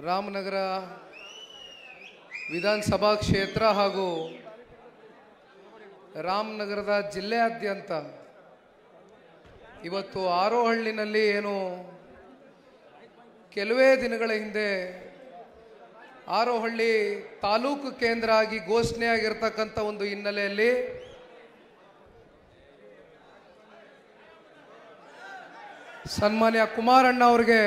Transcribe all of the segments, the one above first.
ರಾಮನಗರ ವಿಧಾನಸಭಾ ಕ್ಷೇತ್ರ ಹಾಗೂ ರಾಮನಗರದ ಜಿಲ್ಲೆಯಾದ್ಯಂತ ಇವತ್ತು ಆರೋಹಳ್ಳಿನಲ್ಲಿ ಏನು ಕೆಲವೇ ದಿನಗಳ ಹಿಂದೆ ಆರೋಹಳ್ಳಿ ತಾಲೂಕು ಕೇಂದ್ರ ಆಗಿ ಘೋಷಣೆಯಾಗಿರ್ತಕ್ಕಂಥ ಒಂದು ಹಿನ್ನೆಲೆಯಲ್ಲಿ ಸನ್ಮಾನ್ಯ ಕುಮಾರಣ್ಣ ಅವರಿಗೆ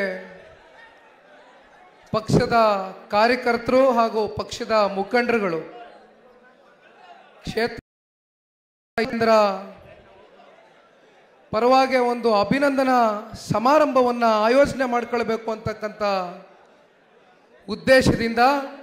ಪಕ್ಷದ ಕಾರ್ಯಕರ್ತರು ಹಾಗೂ ಪಕ್ಷದ ಮುಖಂಡರುಗಳು ಕ್ಷೇತ್ರ ಪರವಾಗಿ ಒಂದು ಅಭಿನಂದನಾ ಸಮಾರಂಭವನ್ನು ಆಯೋಜನೆ ಮಾಡಿಕೊಳ್ಳಬೇಕು ಅಂತಕ್ಕಂಥ ಉದ್ದೇಶದಿಂದ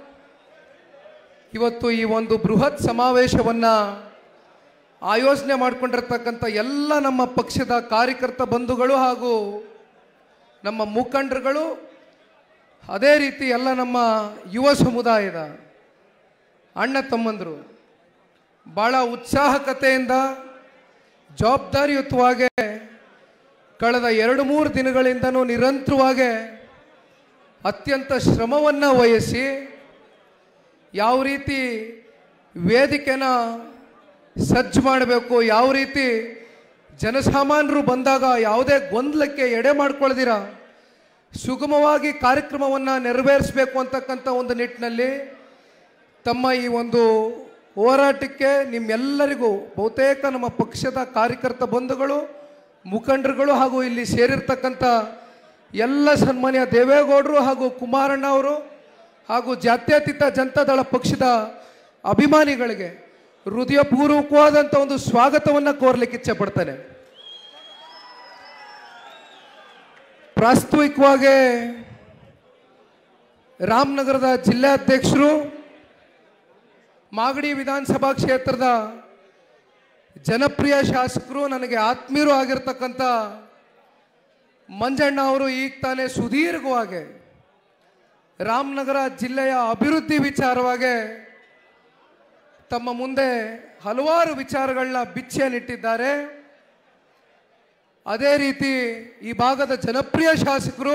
ಇವತ್ತು ಈ ಒಂದು ಬೃಹತ್ ಸಮಾವೇಶವನ್ನು ಆಯೋಜನೆ ಮಾಡಿಕೊಂಡಿರ್ತಕ್ಕಂಥ ಎಲ್ಲ ನಮ್ಮ ಪಕ್ಷದ ಕಾರ್ಯಕರ್ತ ಬಂಧುಗಳು ಹಾಗೂ ನಮ್ಮ ಮುಖಂಡರುಗಳು, ಅದೇ ರೀತಿ ಎಲ್ಲ ನಮ್ಮ ಯುವ ಸಮುದಾಯದ ಅಣ್ಣ ತಮ್ಮಂದರು ಭಾಳ ಉತ್ಸಾಹಕತೆಯಿಂದ ಜವಾಬ್ದಾರಿಯುತವಾಗಿ ಕಳೆದ 2-3 ದಿನಗಳಿಂದನೂ ನಿರಂತರವಾಗಿ ಅತ್ಯಂತ ಶ್ರಮವನ್ನು ವಹಿಸಿ ಯಾವ ರೀತಿ ವೇದಿಕೆನ ಸಜ್ಜು ಮಾಡಬೇಕು, ಯಾವ ರೀತಿ ಜನಸಾಮಾನ್ಯರು ಬಂದಾಗ ಯಾವುದೇ ಗೊಂದಲಕ್ಕೆ ಎಡೆ ಮಾಡ್ಕೊಳ್ದಿರ ಸುಗಮವಾಗಿ ಕಾರ್ಯಕ್ರಮವನ್ನು ನೆರವೇರಿಸಬೇಕು ಅಂತಕ್ಕಂಥ ಒಂದು ನಿಟ್ಟಿನಲ್ಲಿ ತಮ್ಮ ಈ ಒಂದು ಹೋರಾಟಕ್ಕೆ ನಿಮ್ಮೆಲ್ಲರಿಗೂ ಬಹುತೇಕ ನಮ್ಮ ಪಕ್ಷದ ಕಾರ್ಯಕರ್ತ ಬಂಧುಗಳು, ಮುಖಂಡರುಗಳು ಹಾಗೂ ಇಲ್ಲಿ ಸೇರಿರ್ತಕ್ಕಂಥ ಎಲ್ಲ ಸನ್ಮಾನ್ಯ ದೇವೇಗೌಡರು ಹಾಗೂ ಕುಮಾರಣ್ಣ ಅವರು ಹಾಗೂ ಜಾತ್ಯತೀತ ಜನತಾದಳ ಪಕ್ಷದ ಅಭಿಮಾನಿಗಳಿಗೆ ಹೃದಯಪೂರ್ವಕವಾದಂಥ ಒಂದು ಸ್ವಾಗತವನ್ನು ಕೋರ್ಲಿಕ್ಕೆ ಇಚ್ಛೆ ಪಡ್ತಾನೆ. ಪ್ರಾಸ್ತಾವಿಕವಾಗಿ ರಾಮನಗರದ ಜಿಲ್ಲಾಧ್ಯಕ್ಷರು, ಮಾಗಡಿ ವಿಧಾನಸಭಾ ಕ್ಷೇತ್ರದ ಜನಪ್ರಿಯ ಶಾಸಕರು, ನನಗೆ ಆತ್ಮೀಯರು ಆಗಿರ್ತಕ್ಕಂಥ ಮಂಜಣ್ಣ ಅವರು ಈಗ ತಾನೇ ಸುದೀರ್ಘವಾಗಿ ರಾಮನಗರ ಜಿಲ್ಲೆಯ ಅಭಿವೃದ್ಧಿ ವಿಚಾರವಾಗಿ ತಮ್ಮ ಮುಂದೆ ಹಲವಾರು ವಿಚಾರಗಳನ್ನ ಬಿಚ್ಚೇನಿಟ್ಟಿದ್ದಾರೆ. ಅದೇ ರೀತಿ ಈ ಭಾಗದ ಜನಪ್ರಿಯ ಶಾಸಕರು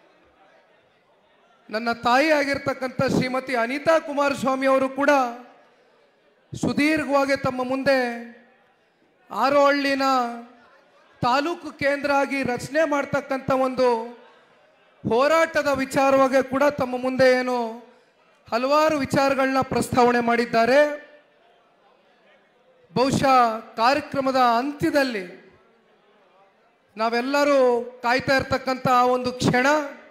ನನ್ನ ತಾಯಿ ಆಗಿರ್ತಕ್ಕಂಥ ಶ್ರೀಮತಿ ಅನಿತಾ ಕುಮಾರಸ್ವಾಮಿ ಅವರು ಕೂಡ ಸುದೀರ್ಘವಾಗಿ ತಮ್ಮ ಮುಂದೆ ಆರೋಹಳ್ಳಿನ ತಾಲೂಕು ಕೇಂದ್ರ ಆಗಿ ರಚನೆ ಮಾಡ್ತಕ್ಕಂಥ ಒಂದು ಹೋರಾಟದ ವಿಚಾರವಾಗಿ ಕೂಡ ತಮ್ಮ ಮುಂದೆ ಏನು ಹಲವಾರು ವಿಚಾರಗಳನ್ನ ಪ್ರಸ್ತಾವನೆ ಮಾಡಿದ್ದಾರೆ. ಬಹುಶಃ ಕಾರ್ಯಕ್ರಮದ ಅಂತ್ಯದಲ್ಲಿ ನಾವೆಲ್ಲರೂ ಕಾಯ್ತಾ ಇರ್ತಕ್ಕಂಥ ಒಂದು ಕ್ಷಣ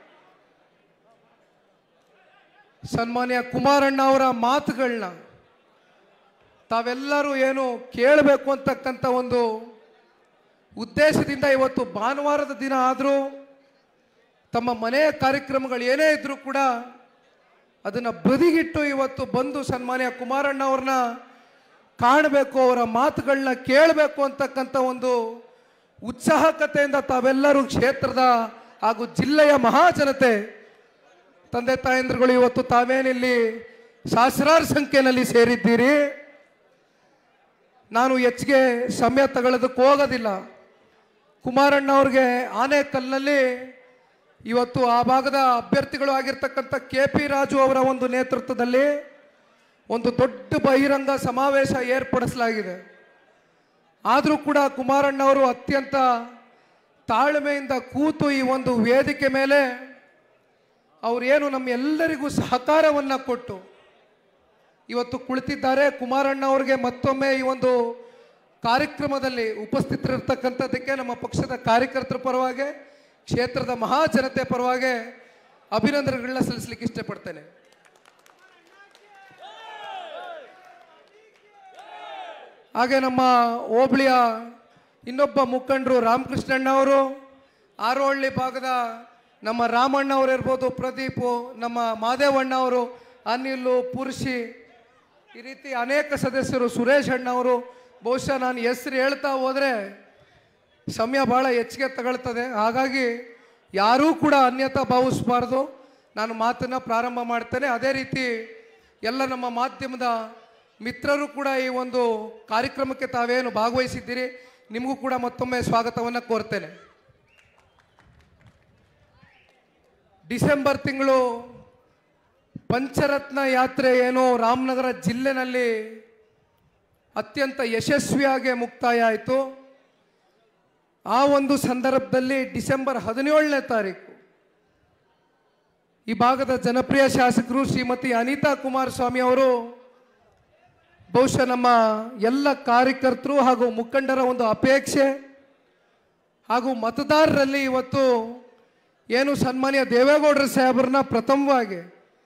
ಸನ್ಮಾನ್ಯ ಕುಮಾರಣ್ಣ ಅವರ ಮಾತುಗಳನ್ನ ತಾವೆಲ್ಲರೂ ಏನು ಕೇಳಬೇಕು ಅಂತಕ್ಕಂಥ ಒಂದು ಉದ್ದೇಶದಿಂದ ಇವತ್ತು ಭಾನುವಾರದ ದಿನ ಆದರೂ ತಮ್ಮ ಮನೆಯ ಕಾರ್ಯಕ್ರಮಗಳು ಏನೇ ಇದ್ರೂ ಕೂಡ ಅದನ್ನು ಬದಿಗಿಟ್ಟು ಇವತ್ತು ಬಂದು ಸನ್ಮಾನ್ಯ ಕುಮಾರಣ್ಣ ಅವ್ರನ್ನ ಕಾಣಬೇಕು, ಅವರ ಮಾತುಗಳನ್ನ ಕೇಳಬೇಕು ಅಂತಕ್ಕಂಥ ಒಂದು ಉತ್ಸಾಹಕತೆಯಿಂದ ತಾವೆಲ್ಲರೂ ಕ್ಷೇತ್ರದ ಹಾಗೂ ಜಿಲ್ಲೆಯ ಮಹಾಜನತೆ ತಂದೆ ತಾಯಂದ್ರುಗಳು ಇವತ್ತು ತಾವೇನಿಲ್ಲಿ ಸಹಸ್ರಾರು ಸಂಖ್ಯೆಯಲ್ಲಿ ಸೇರಿದ್ದೀರಿ. ನಾನು ಹೆಚ್ಚಿಗೆ ಸಮಯ ತಗೊಳ್ಳೋದಕ್ಕೆ ಹೋಗೋದಿಲ್ಲ. ಕುಮಾರಣ್ಣ ಅವ್ರಿಗೆ ಆನೇಕಲ್ನಲ್ಲಿ ಇವತ್ತು ಆ ಭಾಗದ ಅಭ್ಯರ್ಥಿಗಳು ಆಗಿರ್ತಕ್ಕಂಥ KP ರಾಜು ಅವರ ಒಂದು ನೇತೃತ್ವದಲ್ಲಿ ಒಂದು ದೊಡ್ಡ ಬಹಿರಂಗ ಸಮಾವೇಶ ಏರ್ಪಡಿಸಲಾಗಿದೆ. ಆದರೂ ಕೂಡ ಕುಮಾರಣ್ಣ ಅವರು ಅತ್ಯಂತ ತಾಳ್ಮೆಯಿಂದ ಕೂತು ಈ ಒಂದು ವೇದಿಕೆ ಮೇಲೆ ಅವರೇನು ನಮ್ಮೆಲ್ಲರಿಗೂ ಸಹಕಾರವನ್ನು ಕೊಟ್ಟು ಇವತ್ತು ಕುಳಿತಿದ್ದಾರೆ. ಕುಮಾರಣ್ಣ ಅವರಿಗೆ ಮತ್ತೊಮ್ಮೆ ಈ ಒಂದು ಕಾರ್ಯಕ್ರಮದಲ್ಲಿ ಉಪಸ್ಥಿತರಿರ್ತಕ್ಕಂಥದ್ದಕ್ಕೆ ನಮ್ಮ ಪಕ್ಷದ ಕಾರ್ಯಕರ್ತರ ಪರವಾಗಿ, ಕ್ಷೇತ್ರದ ಮಹಾಜನತೆ ಪರವಾಗಿ ಅಭಿನಂದನೆಗಳನ್ನ ಸಲ್ಲಿಸಲಿಕ್ಕೆ ಇಷ್ಟಪಡ್ತೇನೆ. ಹಾಗೆ ನಮ್ಮ ಹೋಬಳಿಯ ಇನ್ನೊಬ್ಬ ಮುಖಂಡರು ರಾಮಕೃಷ್ಣಣ್ಣ ಅವರು, ಆರೋಹಳ್ಳಿ ಭಾಗದ ನಮ್ಮ ರಾಮಣ್ಣ ಅವರು ಇರ್ಬೋದು, ಪ್ರದೀಪು, ನಮ್ಮ ಮಾದೇವಣ್ಣ ಅವರು, ಅನಿಲ್, ಪುರುಷಿ, ಈ ರೀತಿ ಅನೇಕ ಸದಸ್ಯರು, ಸುರೇಶ್ ಅಣ್ಣ ಅವರು. ಬಹುಶಃ ನಾನು ಹೆಸರು ಹೇಳ್ತಾ ಹೋದರೆ ಸಮಯ ಭಾಳ ಹೆಚ್ಚಿಗೆ ತಗೊಳ್ತದೆ. ಹಾಗಾಗಿ ಯಾರೂ ಕೂಡ ಅನ್ಯತಾ ಭಾವಿಸಬಾರ್ದು. ನಾನು ಮಾತನ್ನು ಪ್ರಾರಂಭ ಮಾಡ್ತೇನೆ. ಅದೇ ರೀತಿ ಎಲ್ಲ ನಮ್ಮ ಮಾಧ್ಯಮದ ಮಿತ್ರರು ಕೂಡ ಈ ಒಂದು ಕಾರ್ಯಕ್ರಮಕ್ಕೆ ತಾವೇನು ಭಾಗವಹಿಸಿದ್ದೀರಿ, ನಿಮಗೂ ಕೂಡ ಮತ್ತೊಮ್ಮೆ ಸ್ವಾಗತವನ್ನು ಕೋರ್ತೇನೆ. ಡಿಸೆಂಬರ್ ತಿಂಗಳು ಪಂಚರತ್ನ ಯಾತ್ರೆ ಏನು ರಾಮನಗರ ಜಿಲ್ಲೆನಲ್ಲಿ ಅತ್ಯಂತ ಯಶಸ್ವಿಯಾಗಿ ಮುಕ್ತಾಯ ಆಯಿತು. ಆ ಒಂದು ಸಂದರ್ಭದಲ್ಲಿ ಡಿಸೆಂಬರ್ 17ನೇ ತಾರೀಕು ಈ ಭಾಗದ ಜನಪ್ರಿಯ ಶಾಸಕರು ಶ್ರೀಮತಿ ಅನಿತಾ ಕುಮಾರಸ್ವಾಮಿ ಅವರು ಬಹುಶಃ ನಮ್ಮ ಎಲ್ಲ ಕಾರ್ಯಕರ್ತರು ಹಾಗೂ ಮುಖಂಡರ ಒಂದು ಅಪೇಕ್ಷೆ ಹಾಗೂ ಮತದಾರರಲ್ಲಿ ಇವತ್ತು ಏನು ಸನ್ಮಾನ್ಯ ದೇವೇಗೌಡರ ಸಾಹೇಬರನ್ನ ಪ್ರಥಮವಾಗಿ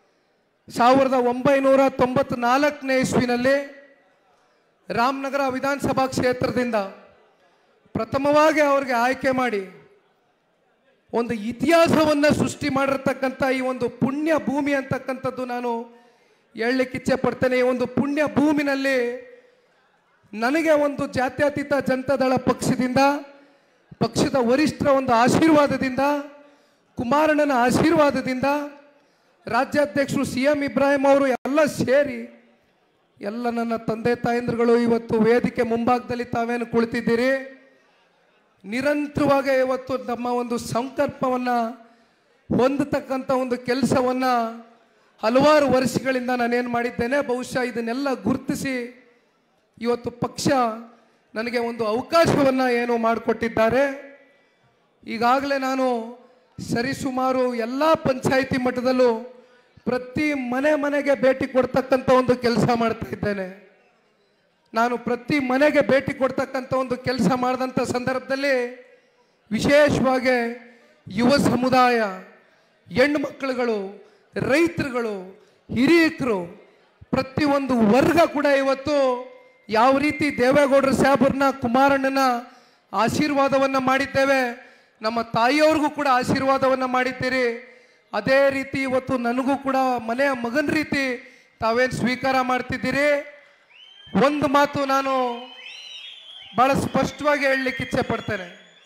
1994ನೇ ಇಸ್ವಿನಲ್ಲಿ ರಾಮನಗರ ವಿಧಾನಸಭಾ ಕ್ಷೇತ್ರದಿಂದ ಪ್ರಥಮವಾಗಿ ಅವರಿಗೆ ಆಯ್ಕೆ ಮಾಡಿ ಒಂದು ಇತಿಹಾಸವನ್ನು ಸೃಷ್ಟಿ ಮಾಡಿರ್ತಕ್ಕಂಥ ಈ ಒಂದು ಪುಣ್ಯ ಭೂಮಿ ಅಂತಕ್ಕಂಥದ್ದು ನಾನು ಹೇಳಲಿಕ್ಕೆ ಇಚ್ಛೆ ಪಡ್ತೇನೆ. ಈ ಒಂದು ಪುಣ್ಯ ಭೂಮಿನಲ್ಲಿ ನನಗೆ ಒಂದು ಜಾತ್ಯತೀತ ಜನತಾದಳ ಪಕ್ಷದಿಂದ ಪಕ್ಷದ ವರಿಷ್ಠರ ಒಂದು ಆಶೀರ್ವಾದದಿಂದ ಕುಮಾರಣ್ಣನ ಆಶೀರ್ವಾದದಿಂದ ರಾಜ್ಯಾಧ್ಯಕ್ಷರು CM ಇಬ್ರಾಹಿಂ ಅವರು ಎಲ್ಲ ಸೇರಿ ಎಲ್ಲ ನನ್ನ ತಂದೆ ತಾಯಂದ್ರುಗಳು ಇವತ್ತು ವೇದಿಕೆ ಮುಂಭಾಗದಲ್ಲಿ ತಾವೇನು ಕುಳಿತಿದ್ದೀರಿ. ನಿರಂತರವಾಗಿ ಇವತ್ತು ನಮ್ಮ ಒಂದು ಸಂಕಲ್ಪವನ್ನು ಹೊಂದತಕ್ಕಂಥ ಒಂದು ಕೆಲಸವನ್ನು ಹಲವಾರು ವರ್ಷಗಳಿಂದ ನಾನೇನು ಮಾಡಿದ್ದೇನೆ. ಬಹುಶಃ ಇದನ್ನೆಲ್ಲ ಗುರುತಿಸಿ ಇವತ್ತು ಪಕ್ಷ ನನಗೆ ಒಂದು ಅವಕಾಶವನ್ನು ಏನು ಮಾಡಿಕೊಟ್ಟಿದ್ದಾರೆ. ಈಗಾಗಲೇ ನಾನು ಸರಿಸುಮಾರು ಎಲ್ಲ ಪಂಚಾಯಿತಿ ಮಟ್ಟದಲ್ಲೂ ಪ್ರತಿ ಮನೆಗೆ ಭೇಟಿ ಕೊಡ್ತಕ್ಕಂಥ ಒಂದು ಕೆಲಸ ಮಾಡ್ತಾ ಇದ್ದೇನೆ. ನಾನು ಪ್ರತಿ ಮನೆಗೆ ಭೇಟಿ ಕೊಡ್ತಕ್ಕಂಥ ಒಂದು ಕೆಲಸ ಮಾಡಿದಂಥ ಸಂದರ್ಭದಲ್ಲಿ ವಿಶೇಷವಾಗಿ ಯುವ ಸಮುದಾಯ, ಹೆಣ್ಣು ಮಕ್ಕಳುಗಳು, ರೈತರುಗಳು, ಹಿರಿಯಕರು, ಪ್ರತಿಯೊಂದು ವರ್ಗ ಕೂಡ ಇವತ್ತು ಯಾವ ರೀತಿ ದೇವೇಗೌಡರ ಸಾಹೇಬರನ್ನ ಕುಮಾರಣ್ಣನ ಆಶೀರ್ವಾದವನ್ನು ಮಾಡಿದ್ದೇವೆ, ನಮ್ಮ ತಾಯಿಯವ್ರಿಗೂ ಕೂಡ ಆಶೀರ್ವಾದವನ್ನು ಮಾಡಿದ್ದೀರಿ. ಅದೇ ರೀತಿ ಇವತ್ತು ನನಗೂ ಕೂಡ ಮನೆಯ ಮಗನ ರೀತಿ ತಾವೇನು ಸ್ವೀಕಾರ ಮಾಡ್ತಿದ್ದೀರಿ. ಒಂದು ಮಾತು ನಾನು ಬಹಳ ಸ್ಪಷ್ಟವಾಗಿ ಹೇಳಲಿಕ್ಕೆ ಇಚ್ಛೆ ಪಡ್ತೇನೆ.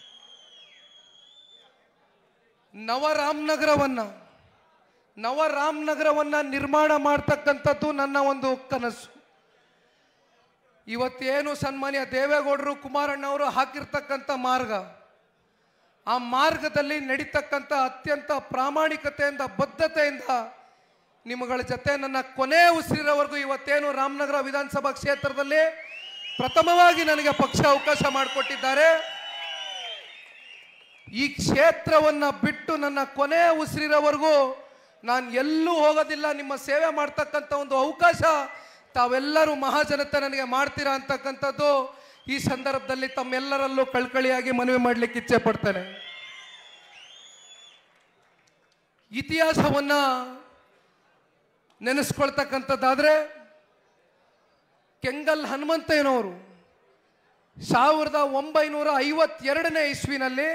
ನವರಾಮನಗರವನ್ನು ನಿರ್ಮಾಣ ಮಾಡ್ತಕ್ಕಂಥದ್ದು ನನ್ನ ಒಂದು ಕನಸು. ಇವತ್ತೇನು ಸನ್ಮಾನ್ಯ ದೇವೇಗೌಡರು ಕುಮಾರಣ್ಣವರು ಹಾಕಿರ್ತಕ್ಕಂಥ ಮಾರ್ಗ, ಆ ಮಾರ್ಗದಲ್ಲಿ ನಡೀತಕ್ಕಂಥ ಅತ್ಯಂತ ಪ್ರಾಮಾಣಿಕತೆಯಿಂದ ಬದ್ಧತೆಯಿಂದ ನಿಮ್ಮಗಳ ಜೊತೆ ನನ್ನ ಕೊನೆ ಉಸಿರಿರೋವರೆಗೂ ಇವತ್ತೇನು ರಾಮನಗರ ವಿಧಾನಸಭಾ ಕ್ಷೇತ್ರದಲ್ಲಿ ಪ್ರಥಮವಾಗಿ ನನಗೆ ಪಕ್ಷ ಅವಕಾಶ ಮಾಡಿಕೊಟ್ಟಿದ್ದಾರೆ. ಈ ಕ್ಷೇತ್ರವನ್ನು ಬಿಟ್ಟು ನನ್ನ ಕೊನೆ ಉಸಿರಿರೋವರೆಗೂ ನಾನು ಎಲ್ಲೂ ಹೋಗೋದಿಲ್ಲ. ನಿಮ್ಮ ಸೇವೆ ಮಾಡ್ತಕ್ಕಂಥ ಒಂದು ಅವಕಾಶ ತಾವೆಲ್ಲರೂ ಮಹಾಜನತೆ ನನಗೆ ಮಾಡ್ತೀರಾ ಅಂತಕ್ಕಂಥದ್ದು ಈ ಸಂದರ್ಭದಲ್ಲಿ ತಮ್ಮೆಲ್ಲರಲ್ಲೂ ಕಳ್ಕಳಿಯಾಗಿ ಮನವಿ ಮಾಡಲಿಕ್ಕೆ ಇಚ್ಛೆ ಪಡ್ತೇನೆ. ಇತಿಹಾಸವನ್ನ ನೆನೆಸ್ಕೊಳ್ತಕ್ಕಂಥದ್ದಾದ್ರೆ ಕೆಂಗಲ್ ಹನುಮಂತಯ್ಯನವರು 1952ನೇ ಇಸ್ವಿನಲ್ಲಿ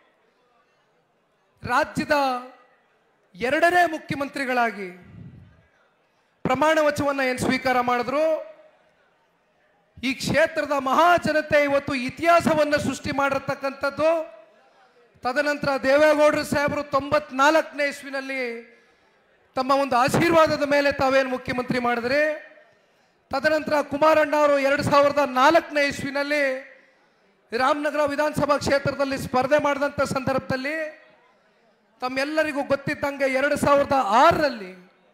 ರಾಜ್ಯದ 2ನೇ ಮುಖ್ಯಮಂತ್ರಿಗಳಾಗಿ ಪ್ರಮಾಣ ವಚನವನ್ನು ಏನು ಸ್ವೀಕಾರ ಮಾಡಿದ್ರು. ಈ ಕ್ಷೇತ್ರದ ಮಹಾಜನತೆ ಇವತ್ತು ಇತಿಹಾಸವನ್ನು ಸೃಷ್ಟಿ ಮಾಡಿರ್ತಕ್ಕಂಥದ್ದು. ತದನಂತರ ದೇವೇಗೌಡರು ಸಾಹೇಬರು 94ನೇ ಇಸ್ವಿನಲ್ಲಿ ತಮ್ಮ ಒಂದು ಆಶೀರ್ವಾದದ ಮೇಲೆ ತಾವೇನು ಮುಖ್ಯಮಂತ್ರಿ ಮಾಡಿದ್ರಿ. ತದನಂತರ ಕುಮಾರಣ್ಣ ಅವರು 2004ನೇ ಇಸ್ವಿನಲ್ಲಿ ರಾಮನಗರ ವಿಧಾನಸಭಾ ಕ್ಷೇತ್ರದಲ್ಲಿ ಸ್ಪರ್ಧೆ ಮಾಡಿದಂಥ ಸಂದರ್ಭದಲ್ಲಿ ತಮ್ಮೆಲ್ಲರಿಗೂ ಗೊತ್ತಿದ್ದಂಗೆ 2006ರಲ್ಲಿ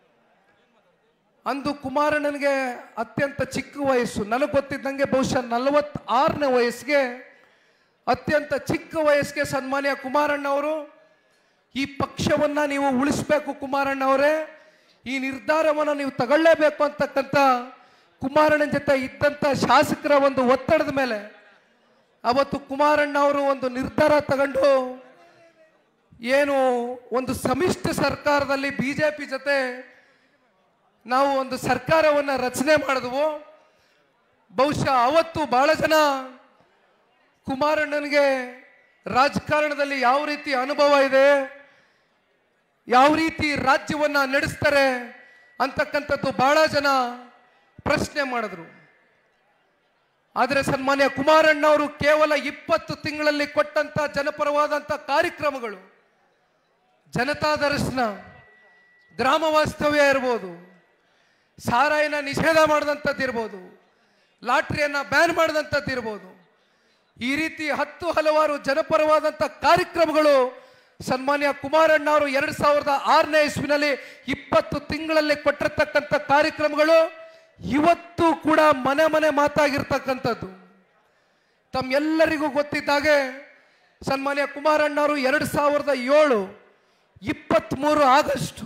ಅಂದು ಕುಮಾರಣ್ಣನಿಗೆ ಅತ್ಯಂತ ಚಿಕ್ಕ ವಯಸ್ಸು, ನನಗೆ ಗೊತ್ತಿದ್ದಂಗೆ ಬಹುಶಃ 46ನೇ ವಯಸ್ಸಿಗೆ, ಅತ್ಯಂತ ಚಿಕ್ಕ ವಯಸ್ಸಿಗೆ ಸನ್ಮಾನ್ಯ ಕುಮಾರಣ್ಣ ಅವರು ಈ ಪಕ್ಷವನ್ನು ನೀವು ಉಳಿಸಬೇಕು ಕುಮಾರಣ್ಣ ಅವರೇ, ಈ ನಿರ್ಧಾರವನ್ನು ನೀವು ತಗೊಳ್ಳೇಬೇಕು ಅಂತಕ್ಕಂಥ ಕುಮಾರಣ್ಣನ ಜೊತೆ ಇದ್ದಂಥ ಶಾಸಕರ ಒಂದು ಒತ್ತಡದ ಮೇಲೆ ಅವತ್ತು ಕುಮಾರಣ್ಣ ಅವರು ಒಂದು ನಿರ್ಧಾರ ತಗೊಂಡು ಏನು ಒಂದು ಸಮ್ಮಿಶ್ರ ಸರ್ಕಾರದಲ್ಲಿ BJP ಜೊತೆ ನಾವು ಒಂದು ಸರ್ಕಾರವನ್ನು ರಚನೆ ಮಾಡಿದ್ವು. ಬಹುಶಃ ಅವತ್ತು ಬಹಳ ಜನ ಕುಮಾರಣ್ಣನಿಗೆ ರಾಜಕಾರಣದಲ್ಲಿ ಯಾವ ರೀತಿ ಅನುಭವ ಇದೆ, ಯಾವ ರೀತಿ ರಾಜ್ಯವನ್ನು ನಡೆಸ್ತಾರೆ ಅಂತಕ್ಕಂಥದ್ದು ಬಹಳ ಜನ ಪ್ರಶ್ನೆ ಮಾಡಿದ್ರು. ಆದರೆ ಸನ್ಮಾನ್ಯ ಕುಮಾರಣ್ಣ ಅವರು ಕೇವಲ 20 ತಿಂಗಳಲ್ಲಿ ಕೊಟ್ಟಂತ ಜನಪರವಾದಂಥ ಕಾರ್ಯಕ್ರಮಗಳು, ಜನತಾ ದರ್ಶನ, ಗ್ರಾಮ ವಾಸ್ತವ್ಯ ಇರ್ಬೋದು, ಸಾರಾಯಿನ ನಿಷೇಧ ಮಾಡಿದಂಥದ್ದು ಇರ್ಬೋದು, ಲಾಟ್ರಿಯನ್ನು ಬ್ಯಾನ್ ಮಾಡಿದಂಥದ್ದು ಇರ್ಬೋದು, ಈ ರೀತಿ ಹಲವಾರು ಜನಪರವಾದಂಥ ಕಾರ್ಯಕ್ರಮಗಳು ಸನ್ಮಾನ್ಯ ಕುಮಾರಣ್ಣ ಅವರು 2006ನೇ ಇಸ್ವಿನಲ್ಲಿ 20 ತಿಂಗಳಲ್ಲಿ ಕೊಟ್ಟಿರ್ತಕ್ಕಂಥ ಕಾರ್ಯಕ್ರಮಗಳು ಇವತ್ತು ಕೂಡ ಮನೆ ಮನೆ ಮಾತಾಗಿರ್ತಕ್ಕಂಥದ್ದು. ತಮ್ಮೆಲ್ಲರಿಗೂ ಗೊತ್ತಿದ್ದಾಗೆ ಸನ್ಮಾನ್ಯ ಕುಮಾರಣ್ಣ ಅವರು 2007 23 ಆಗಸ್ಟ್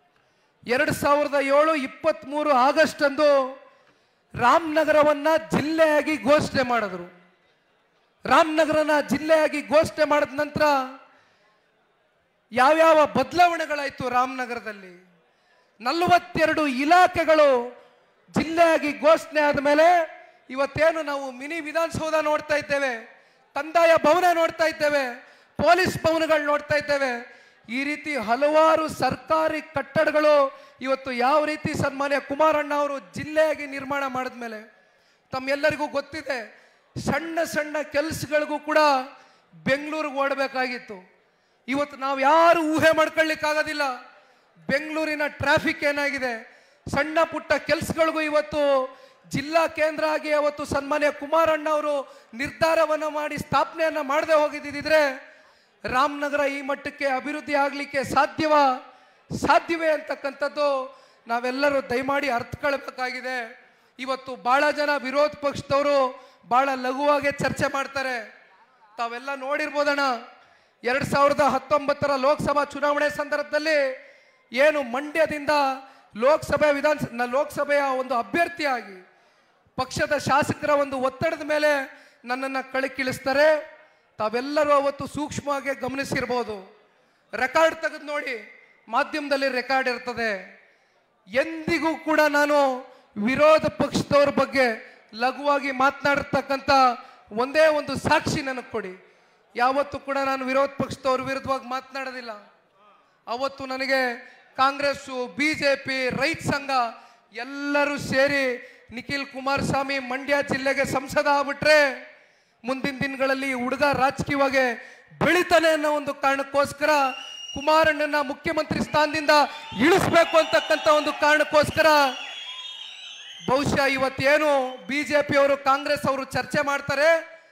2007 23 ಆಗಸ್ಟ್ ಅಂದು ರಾಮನಗರವನ್ನ ಜಿಲ್ಲೆಯಾಗಿ ಘೋಷಣೆ ಮಾಡಿದ್ರು. ರಾಮನಗರನ ಜಿಲ್ಲೆಯಾಗಿ ಘೋಷಣೆ ಮಾಡಿದ ನಂತರ ಯಾವ್ಯಾವ ಬದಲಾವಣೆಗಳಾಯಿತು ರಾಮನಗರದಲ್ಲಿ. 42 ಇಲಾಖೆಗಳು ಜಿಲ್ಲೆಯಾಗಿ ಘೋಷಣೆ ಆದ ಮೇಲೆ ಇವತ್ತೇನು ನಾವು ಮಿನಿ ವಿಧಾನಸೌಧ ನೋಡ್ತಾ ಇದ್ದೇವೆ, ಕಂದಾಯ ಭವನ ನೋಡ್ತಾ ಇದ್ದೇವೆ, ಪೊಲೀಸ್ ಭವನಗಳು ನೋಡ್ತಾ ಇದ್ದೇವೆ. ಈ ರೀತಿ ಹಲವಾರು ಸರ್ಕಾರಿ ಕಟ್ಟಡಗಳು ಇವತ್ತು ಯಾವ ರೀತಿ ಸನ್ಮಾನ್ಯ ಕುಮಾರಣ್ಣ ಅವರು ಜಿಲ್ಲೆಯಾಗಿ ನಿರ್ಮಾಣ ಮಾಡಿದ ಮೇಲೆ ತಮ್ಮೆಲ್ಲರಿಗೂ ಗೊತ್ತಿದೆ, ಸಣ್ಣ ಸಣ್ಣ ಕೆಲಸಗಳಿಗೂ ಕೂಡ ಬೆಂಗಳೂರಿಗೆ ಓಡಬೇಕಾಗಿತ್ತು. ಇವತ್ತು ನಾವು ಯಾರು ಊಹೆ ಮಾಡ್ಕೊಳ್ಳಿಕ್ಕಾಗೋದಿಲ್ಲ ಬೆಂಗಳೂರಿನ ಟ್ರಾಫಿಕ್ ಏನಾಗಿದೆ. ಸಣ್ಣ ಪುಟ್ಟ ಕೆಲಸಗಳಿಗೂ ಇವತ್ತು ಜಿಲ್ಲಾ ಕೇಂದ್ರ ಆಗಿ ಅವತ್ತು ಸನ್ಮಾನ್ಯ ಕುಮಾರಣ್ಣ ಅವರು ನಿರ್ಧಾರವನ್ನು ಮಾಡಿ ಸ್ಥಾಪನೆಯನ್ನು ಮಾಡದೆ ಹೋಗಿದ್ದಿದ್ರೆ ರಾಮನಗರ ಈ ಮಟ್ಟಕ್ಕೆ ಅಭಿವೃದ್ಧಿ ಆಗಲಿಕ್ಕೆ ಸಾಧ್ಯವೇ ಅಂತಕ್ಕಂಥದ್ದು ನಾವೆಲ್ಲರೂ ದಯಮಾಡಿ ಅರ್ಥಕೊಳ್ಬೇಕಾಗಿದೆ. ಇವತ್ತು ಬಹಳ ಜನ ವಿರೋಧ ಪಕ್ಷದವರು ಬಹಳ ಲಘುವಾಗಿ ಚರ್ಚೆ ಮಾಡ್ತಾರೆ. ತಾವೆಲ್ಲ ನೋಡಿರ್ಬೋದಣ್ಣ, 2019 ಲೋಕಸಭಾ ಚುನಾವಣೆ ಸಂದರ್ಭದಲ್ಲಿ ಏನು ಮಂಡ್ಯದಿಂದ ಲೋಕಸಭೆಯ ಒಂದು ಅಭ್ಯರ್ಥಿಯಾಗಿ ಪಕ್ಷದ ಶಾಸಕರ ಒಂದು ಒತ್ತಡದ ಮೇಲೆ ನನ್ನನ್ನು ಕಳಕಿಳಿಸ್ತಾರೆ. ತಾವೆಲ್ಲರೂ ಅವತ್ತು ಸೂಕ್ಷ್ಮವಾಗಿ ಗಮನಿಸಿರ್ಬೋದು. ರೆಕಾರ್ಡ್ ತೆಗೆದು ನೋಡಿ, ಮಾಧ್ಯಮದಲ್ಲಿ ರೆಕಾರ್ಡ್ ಇರ್ತದೆ. ಎಂದಿಗೂ ಕೂಡ ನಾನು ವಿರೋಧ ಪಕ್ಷದವ್ರ ಬಗ್ಗೆ ಲಘುವಾಗಿ ಮಾತನಾಡಿರ್ತಕ್ಕಂಥ ಒಂದೇ ಒಂದು ಸಾಕ್ಷಿ ನನಗೆ ಕೊಡಿ. ಯಾವತ್ತೂ ಕೂಡ ನಾನು ವಿರೋಧ ಪಕ್ಷದವ್ರ ವಿರುದ್ಧವಾಗಿ ಮಾತನಾಡೋದಿಲ್ಲ. ಅವತ್ತು ನನಗೆ ಕಾಂಗ್ರೆಸ್ಸು, BJP, ರೈತ ಸಂಘ ಎಲ್ಲರೂ ಸೇರಿ ನಿಖಿಲ್ ಕುಮಾರಸ್ವಾಮಿ ಮಂಡ್ಯ ಜಿಲ್ಲೆಗೆ ಸಂಸದ ಆಗ್ಬಿಟ್ರೆ ಮುಂದಿನ ದಿನಗಳಲ್ಲಿ ಹುಡುಗ ರಾಜಕೀಯವಾಗಿ ಬೆಳಿತಾನೆ ಅನ್ನೋ ಒಂದು ಕಾರಣಕ್ಕೋಸ್ಕರ ಕುಮಾರಣ್ಣನ ಮುಖ್ಯಮಂತ್ರಿ ಸ್ಥಾನದಿಂದ ಇಳಿಸ್ಬೇಕು ಅಂತಕ್ಕಂಥ ಒಂದು ಕಾರಣಕ್ಕೋಸ್ಕರ ಬಹುಶಃ ಇವತ್ತೇನು BJP ಅವರು ಕಾಂಗ್ರೆಸ್ ಅವರು ಚರ್ಚೆ ಮಾಡ್ತಾರೆ.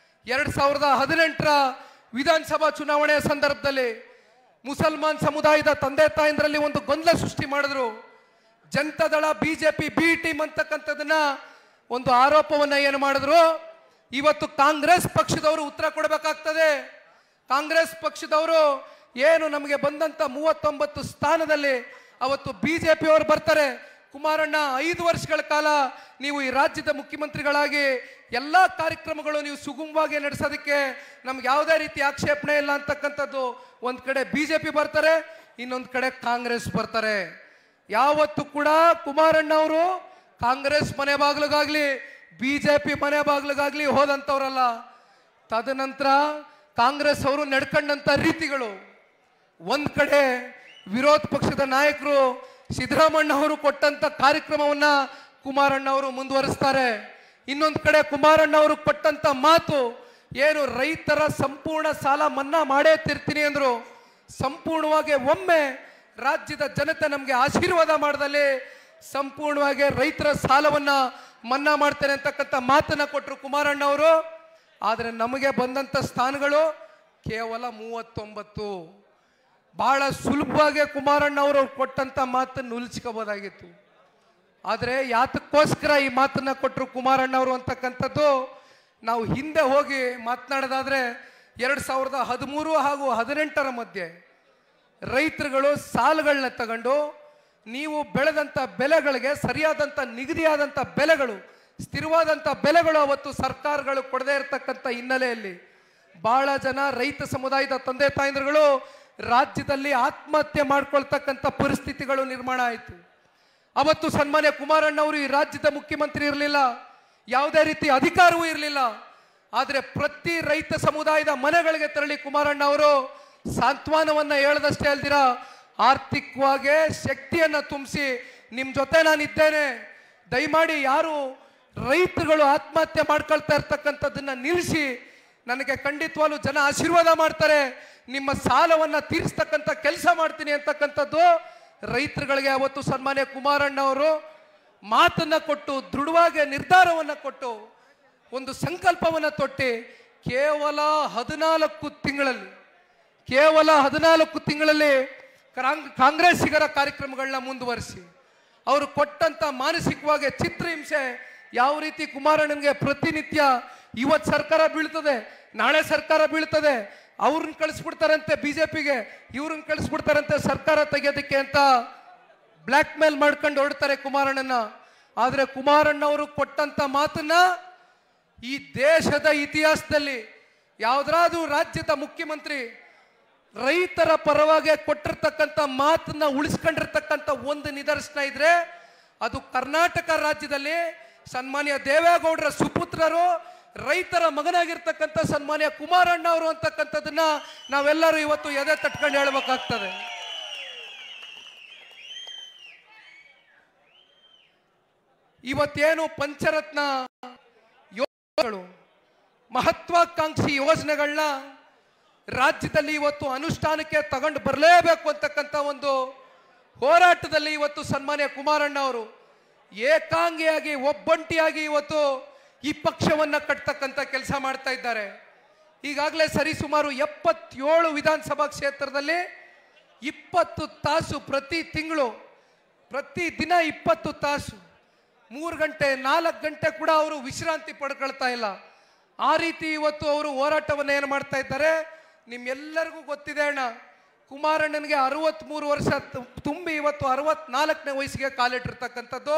2018 ವಿಧಾನಸಭಾ ಚುನಾವಣೆಯ ಸಂದರ್ಭದಲ್ಲಿ ಮುಸಲ್ಮಾನ್ ಸಮುದಾಯದ ತಂದೆ ತಾಯಂದ್ರಲ್ಲಿ ಒಂದು ಗೊಂದಲ ಸೃಷ್ಟಿ ಮಾಡಿದ್ರು. ಜನತಾದಳ BJP B ಟೀಮ್ ಅಂತಕ್ಕಂಥದನ್ನ ಒಂದು ಆರೋಪವನ್ನ ಏನು ಮಾಡಿದ್ರು. ಇವತ್ತು ಕಾಂಗ್ರೆಸ್ ಪಕ್ಷದವರು ಉತ್ತರ ಕೊಡಬೇಕಾಗ್ತದೆ. ಕಾಂಗ್ರೆಸ್ ಪಕ್ಷದವರು ಏನು ನಮಗೆ ಬಂದಂತ 39 ಸ್ಥಾನದಲ್ಲಿ ಅವತ್ತು BJP ಅವರು ಬರ್ತಾರೆ. ಕುಮಾರಣ್ಣ 5 ವರ್ಷಗಳ ಕಾಲ ನೀವು ಈ ರಾಜ್ಯದ ಮುಖ್ಯಮಂತ್ರಿಗಳಾಗಿ ಎಲ್ಲ ಕಾರ್ಯಕ್ರಮಗಳು ನೀವು ಸುಗಮವಾಗಿ ನಡೆಸೋದಕ್ಕೆ ನಮ್ಗೆ ಯಾವುದೇ ರೀತಿ ಆಕ್ಷೇಪಣೆ ಇಲ್ಲ ಅಂತಕ್ಕಂಥದ್ದು ಒಂದು ಕಡೆ BJP ಬರ್ತಾರೆ, ಇನ್ನೊಂದು ಕಡೆ ಕಾಂಗ್ರೆಸ್ ಬರ್ತಾರೆ. ಯಾವತ್ತು ಕೂಡ ಕುಮಾರಣ್ಣ ಅವರು ಕಾಂಗ್ರೆಸ್ ಮನೆ ಬಾಗಿಲಿಗಾಗ್ಲಿ BJP ಮನೆ ಬಾಗಿಲಿಗಾಗ್ಲಿ ಹೋದಂಥವ್ರಲ್ಲ. ತದನಂತರ ಕಾಂಗ್ರೆಸ್ ಅವರು ನಡ್ಕೊಂಡಂಥ ರೀತಿಗಳು, ಒಂದ್ ಕಡೆ ವಿರೋಧ ಪಕ್ಷದ ನಾಯಕರು ಸಿದ್ದರಾಮಣ್ಣ ಅವರು ಕೊಟ್ಟಂತ ಕಾರ್ಯಕ್ರಮವನ್ನ ಕುಮಾರಣ್ಣ ಅವರು ಮುಂದುವರಿಸ್ತಾರೆ. ಇನ್ನೊಂದು ಕಡೆ ಕುಮಾರಣ್ಣ ಅವರು ಕೊಟ್ಟಂತ ಮಾತು ಏನು, ರೈತರ ಸಂಪೂರ್ಣ ಸಾಲ ಮನ್ನಾ ಮಾಡೇ ತಿರ್ತೀನಿ ಅಂದ್ರು. ಸಂಪೂರ್ಣವಾಗಿ ಒಮ್ಮೆ ರಾಜ್ಯದ ಜನತೆ ನಮಗೆ ಆಶೀರ್ವಾದ ಮಾಡದಲ್ಲಿ ಸಂಪೂರ್ಣವಾಗಿ ರೈತರ ಸಾಲವನ್ನ ಮನ್ನಾ ಮಾಡ್ತೇನೆ ಅಂತಕ್ಕಂಥ ಮಾತನ್ನ ಕೊಟ್ಟರು ಕುಮಾರಣ್ಣ ಅವರು. ಆದರೆ ನಮಗೆ ಬಂದಂತ ಸ್ಥಾನಗಳು ಕೇವಲ 39. ಬಹಳ ಸುಲಭವಾಗಿ ಕುಮಾರಣ್ಣ ಅವರು ಕೊಟ್ಟಂತ ಮಾತನ್ನು ಉಳಿಸ್ಕೋಬಹುದಾಗಿತ್ತು. ಆದರೆ ಯಾತಕ್ಕೋಸ್ಕರ ಈ ಮಾತನ್ನ ಕೊಟ್ಟರು ಕುಮಾರಣ್ಣ ಅವರು ಅಂತಕ್ಕಂಥದ್ದು ನಾವು ಹಿಂದೆ ಹೋಗಿ ಮಾತನಾಡೋದಾದ್ರೆ 2013 ಹಾಗೂ 18 ಮಧ್ಯೆ ರೈತರುಗಳು ಸಾಲಗಳನ್ನ ತಗೊಂಡು ನೀವು ಬೆಳೆದಂಥ ಬೆಲೆಗಳಿಗೆ ಸರಿಯಾದಂಥ ನಿಗದಿಯಾದಂಥ ಬೆಲೆಗಳು, ಸ್ಥಿರವಾದಂಥ ಬೆಲೆಗಳು ಅವತ್ತು ಸರ್ಕಾರಗಳು ಕೊಡದೇ ಇರತಕ್ಕಂಥ ಹಿನ್ನೆಲೆಯಲ್ಲಿ ಬಹಳ ಜನ ರೈತ ಸಮುದಾಯದ ತಂದೆ ತಾಯಂದಿರುಗಳು ರಾಜ್ಯದಲ್ಲಿ ಆತ್ಮಹತ್ಯೆ ಮಾಡ್ಕೊಳ್ತಕ್ಕಂಥ ಪರಿಸ್ಥಿತಿಗಳು ನಿರ್ಮಾಣ ಆಯಿತು. ಅವತ್ತು ಸನ್ಮಾನ್ಯ ಕುಮಾರಣ್ಣ ಅವರು ಈ ರಾಜ್ಯದ ಮುಖ್ಯಮಂತ್ರಿ ಇರಲಿಲ್ಲ, ಯಾವುದೇ ರೀತಿ ಅಧಿಕಾರವೂ ಇರಲಿಲ್ಲ. ಆದರೆ ಪ್ರತಿ ರೈತ ಸಮುದಾಯದ ಮನೆಗಳಿಗೆ ತೆರಳಿ ಕುಮಾರಣ್ಣ ಅವರು ಸಾಂತ್ವನವನ್ನ ಹೇಳದಷ್ಟೇ ಅಲ್ದಿರ ಆರ್ಥಿಕವಾಗಿ ಶಕ್ತಿಯನ್ನ ತುಂಬಿಸಿ ನಿಮ್ಮ ಜೊತೆ ನಾನಿದ್ದೇನೆ, ದಯಮಾಡಿ ಯಾರು ರೈತರುಗಳು ಆತ್ಮಹತ್ಯೆ ಮಾಡ್ಕೊಳ್ತಾ ಇರ್ತಕ್ಕಂಥದ್ದನ್ನ ನಿಲ್ಲಿಸಿ, ನನಗೆ ಖಂಡಿತವಾಗ್ಲೂ ಜನ ಆಶೀರ್ವಾದ ಮಾಡ್ತಾರೆ, ನಿಮ್ಮ ಸಾಲವನ್ನ ತೀರಿಸ್ತಕ್ಕಂಥ ಕೆಲಸ ಮಾಡ್ತೀನಿ ಅಂತಕ್ಕಂಥದ್ದು ರೈತರುಗಳಿಗೆ ಅವತ್ತು ಸನ್ಮಾನ್ಯ ಕುಮಾರಣ್ಣ ಅವರು ಮಾತನ್ನ ಕೊಟ್ಟು ದೃಢವಾಗಿ ನಿರ್ಧಾರವನ್ನ ಕೊಟ್ಟು ಒಂದು ಸಂಕಲ್ಪವನ್ನ ತೊಟ್ಟಿ ಕೇವಲ 14 ತಿಂಗಳಲ್ಲಿ ಕೇವಲ 14 ತಿಂಗಳಲ್ಲಿ ಕಾಂಗ್ರೆಸ್ಸಿಗರ ಕಾರ್ಯಕ್ರಮಗಳನ್ನ ಮುಂದುವರಿಸಿ ಅವರು ಕೊಟ್ಟಂತ ಮಾನಸಿಕವಾಗಿ ಚಿತ್ರಹಿಂಸೆ ಯಾವ ರೀತಿ ಕುಮಾರಣ್ಣನಿಗೆ ಪ್ರತಿನಿತ್ಯ ಇವತ್ತು ಸರ್ಕಾರ ಬೀಳ್ತದೆ, ನಾಳೆ ಸರ್ಕಾರ ಬೀಳ್ತದೆ, ಅವ್ರನ್ನ ಕಳಿಸ್ಬಿಡ್ತಾರಂತೆ ಬಿಜೆಪಿಗೆ, ಇವ್ರನ್ನ ಕಳಿಸ್ಬಿಡ್ತಾರಂತೆ ಸರ್ಕಾರ ತೆಗೆಯೋದಕ್ಕೆ ಅಂತ ಬ್ಲ್ಯಾಕ್ ಮೇಲ್ ಮಾಡ್ಕೊಂಡು ಹೊರಡ್ತಾರೆ ಕುಮಾರಣ್ಣನ. ಆದ್ರೆ ಕುಮಾರಣ್ಣ ಅವರು ಕೊಟ್ಟಂತ ಮಾತನ್ನ ಈ ದೇಶದ ಇತಿಹಾಸದಲ್ಲಿ ಯಾವ್ದಾದ್ರೂ ರಾಜ್ಯದ ಮುಖ್ಯಮಂತ್ರಿ ರೈತರ ಪರವಾಗಿ ಕೊಟ್ಟಿರ್ತಕ್ಕಂಥ ಮಾತನ್ನ ಉಳಿಸ್ಕೊಂಡಿರ್ತಕ್ಕಂಥ ಒಂದು ನಿದರ್ಶನ ಇದ್ರೆ ಅದು ಕರ್ನಾಟಕ ರಾಜ್ಯದಲ್ಲಿ ಸನ್ಮಾನ್ಯ ದೇವೇಗೌಡರ ಸುಪುತ್ರರು ರೈತರ ಮಗನಾಗಿರ್ತಕ್ಕಂಥ ಸನ್ಮಾನ್ಯ ಕುಮಾರಣ್ಣ ಅವರು ಅಂತಕ್ಕಂಥದನ್ನ ನಾವೆಲ್ಲರೂ ಇವತ್ತು ಎದೆ ತಟ್ಕೊಂಡು ಹೇಳ್ಬೇಕಾಗ್ತದೆ. ಇವತ್ತೇನು ಪಂಚರತ್ನ ಯೋಜನೆಗಳು, ಮಹತ್ವಾಕಾಂಕ್ಷಿ ಯೋಜನೆಗಳನ್ನ ರಾಜ್ಯದಲ್ಲಿ ಇವತ್ತು ಅನುಷ್ಠಾನಕ್ಕೆ ತಗೊಂಡು ಬರಲೇಬೇಕು ಅಂತಕ್ಕಂಥ ಒಂದು ಹೋರಾಟದಲ್ಲಿ ಇವತ್ತು ಸನ್ಮಾನ್ಯ ಕುಮಾರಣ್ಣ ಅವರು ಏಕಾಂಗಿಯಾಗಿ ಒಬ್ಬಂಟಿಯಾಗಿ ಇವತ್ತು ಈ ಪಕ್ಷವನ್ನ ಕಟ್ತಕ್ಕಂಥ ಕೆಲಸ ಮಾಡ್ತಾ ಇದ್ದಾರೆ. ಈಗಾಗಲೇ ಸರಿಸುಮಾರು 77 ವಿಧಾನಸಭಾ ಕ್ಷೇತ್ರದಲ್ಲಿ 20 ತಾಸು ಪ್ರತಿ ತಿಂಗಳು, ಪ್ರತಿ ದಿನ 20 ತಾಸು, 3 ಗಂಟೆ 4 ಗಂಟೆ ಕೂಡ ಅವರು ವಿಶ್ರಾಂತಿ ಪಡ್ಕೊಳ್ತಾ ಇಲ್ಲ. ಆ ರೀತಿ ಇವತ್ತು ಅವರು ಹೋರಾಟವನ್ನು ಏನು ಮಾಡ್ತಾ ಇದ್ದಾರೆ ನಿಮ್ಮೆಲ್ಲರಿಗೂ ಗೊತ್ತಿದೆ ಅಣ್ಣ. ಕುಮಾರಣ್ಣನಿಗೆ 63 ವರ್ಷ ತುಂಬಿ ಇವತ್ತು 64ನೇ ವಯಸ್ಸಿಗೆ ಕಾಲಿಟ್ಟಿರ್ತಕ್ಕಂಥದ್ದು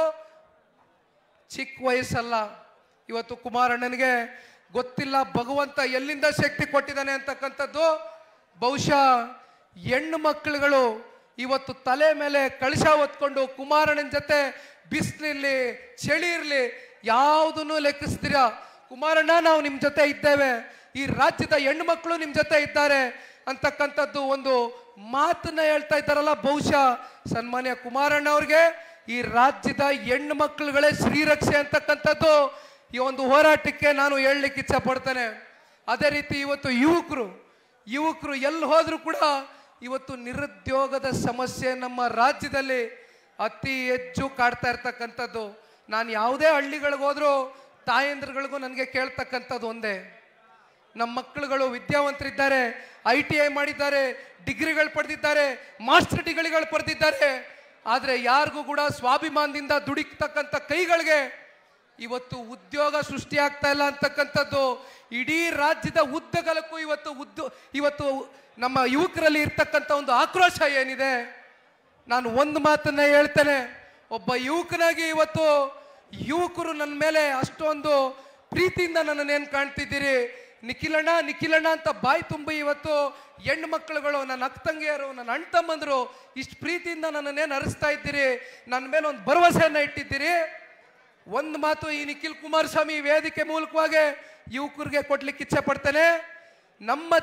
ಚಿಕ್ಕ ವಯಸ್ಸಲ್ಲ. ಇವತ್ತು ಕುಮಾರಣ್ಣನಿಗೆ ಗೊತ್ತಿಲ್ಲ ಭಗವಂತ ಎಲ್ಲಿಂದ ಶಕ್ತಿ ಕೊಟ್ಟಿದ್ದಾನೆ ಅಂತಕ್ಕಂಥದ್ದು. ಬಹುಶಃ ಹೆಣ್ಣು ಮಕ್ಕಳುಗಳು ಇವತ್ತು ತಲೆ ಮೇಲೆ ಕಳಶ ಹೊತ್ಕೊಂಡು ಕುಮಾರಣ್ಣನ ಜೊತೆ ಬಿಸಿಲಿರ್ಲಿ ಚಳಿ ಇರಲಿ ಯಾವುದನ್ನು ಲೆಕ್ಕಿಸ್ತೀರ, ಕುಮಾರಣ್ಣ ನಾವು ನಿಮ್ಮ ಜೊತೆ ಇದ್ದೇವೆ, ಈ ರಾಜ್ಯದ ಹೆಣ್ಣು ಮಕ್ಕಳು ನಿಮ್ಮ ಜೊತೆ ಇದ್ದಾರೆ ಅಂತಕ್ಕಂಥದ್ದು ಒಂದು ಮಾತನ್ನ ಹೇಳ್ತಾ ಇದ್ದಾರಲ್ಲ. ಬಹುಶಃ ಸನ್ಮಾನ್ಯ ಕುಮಾರಣ್ಣ ಅವ್ರಿಗೆ ಈ ರಾಜ್ಯದ ಹೆಣ್ಣು ಮಕ್ಕಳುಗಳೇ ಶ್ರೀರಕ್ಷೆ ಅಂತಕ್ಕಂಥದ್ದು ಈ ಒಂದು ಹೋರಾಟಕ್ಕೆ ನಾನು ಹೇಳಲಿಕ್ಕೆ ಇಚ್ಛೆ ಪಡ್ತೇನೆ. ಅದೇ ರೀತಿ ಇವತ್ತು ಯುವಕರು ಎಲ್ಲಿ ಹೋದ್ರು ಕೂಡ ಇವತ್ತು ನಿರುದ್ಯೋಗದ ಸಮಸ್ಯೆ ನಮ್ಮ ರಾಜ್ಯದಲ್ಲಿ ಅತಿ ಹೆಚ್ಚು ಕಾಡ್ತಾ ಇರ್ತಕ್ಕಂಥದ್ದು. ನಾನು ಯಾವುದೇ ಹಳ್ಳಿಗಳಿಗೆ ಹೋದ್ರೂ ತಾಯಂದ್ರಗಳಿಗೂ ನನಗೆ ಕೇಳ್ತಕ್ಕಂಥದ್ದು ಒಂದೇ, ನಮ್ಮ ಮಕ್ಕಳುಗಳು ವಿದ್ಯಾವಂತರಿದ್ದಾರೆ, ITI ಮಾಡಿದ್ದಾರೆ, ಡಿಗ್ರಿಗಳು ಪಡೆದಿದ್ದಾರೆ, ಮಾಸ್ಟರ್ ಡಿಗ್ರಿಗಳು ಪಡೆದಿದ್ದಾರೆ, ಆದರೆ ಯಾರಿಗೂ ಕೂಡ ಸ್ವಾಭಿಮಾನದಿಂದ ದುಡಿತಕ್ಕಂಥ ಕೈಗಳಿಗೆ ಇವತ್ತು ಉದ್ಯೋಗ ಸೃಷ್ಟಿ ಆಗ್ತಾ ಇಲ್ಲ ಅಂತಕ್ಕಂಥದ್ದು ಇಡೀ ರಾಜ್ಯದ ಉದ್ದಗಲಕ್ಕೂ ಇವತ್ತು ನಮ್ಮ ಯುವಕರಲ್ಲಿ ಇರ್ತಕ್ಕಂಥ ಒಂದು ಆಕ್ರೋಶ ಏನಿದೆ. ನಾನು ಒಂದು ಮಾತನ್ನ ಹೇಳ್ತೇನೆ, ಒಬ್ಬ ಯುವಕನಾಗಿ ಇವತ್ತು ಯುವಕರು ನನ್ನ ಮೇಲೆ ಅಷ್ಟೊಂದು ಪ್ರೀತಿಯಿಂದ ನನ್ನನ್ನೇನು ಕಾಣ್ತಿದ್ದೀರಿ, ನಿಖಿಲಣ್ಣ ಅಂತ ಬಾಯಿ ತುಂಬಿ ಇವತ್ತು ಹೆಣ್ಣು ಮಕ್ಕಳುಗಳು, ನನ್ನ ಅಕ್ಕ ತಂಗಿಯರು, ನನ್ನ ಅಣ್ಣ ತಮ್ಮಂದರು ಇಷ್ಟು ಪ್ರೀತಿಯಿಂದ ನನ್ನನ್ನೇನು ಹರಿಸ್ತಾ ಇದ್ದೀರಿ, ನನ್ನ ಮೇಲೆ ಒಂದು ಭರವಸೆಯನ್ನ ಇಟ್ಟಿದ್ದೀರಿ. ಒಂದು ಮಾತು ಈ ನಿಖಿಲ್ ಕುಮಾರಸ್ವಾಮಿ ವೇದಿಕೆ ಮೂಲಕವಾಗಿ ಯುವಕರಿಗೆ ಕೊಡ್ಲಿಕ್ಕೆ ಇಚ್ಛೆ ಪಡ್ತೇನೆ. ನಮ್ಮ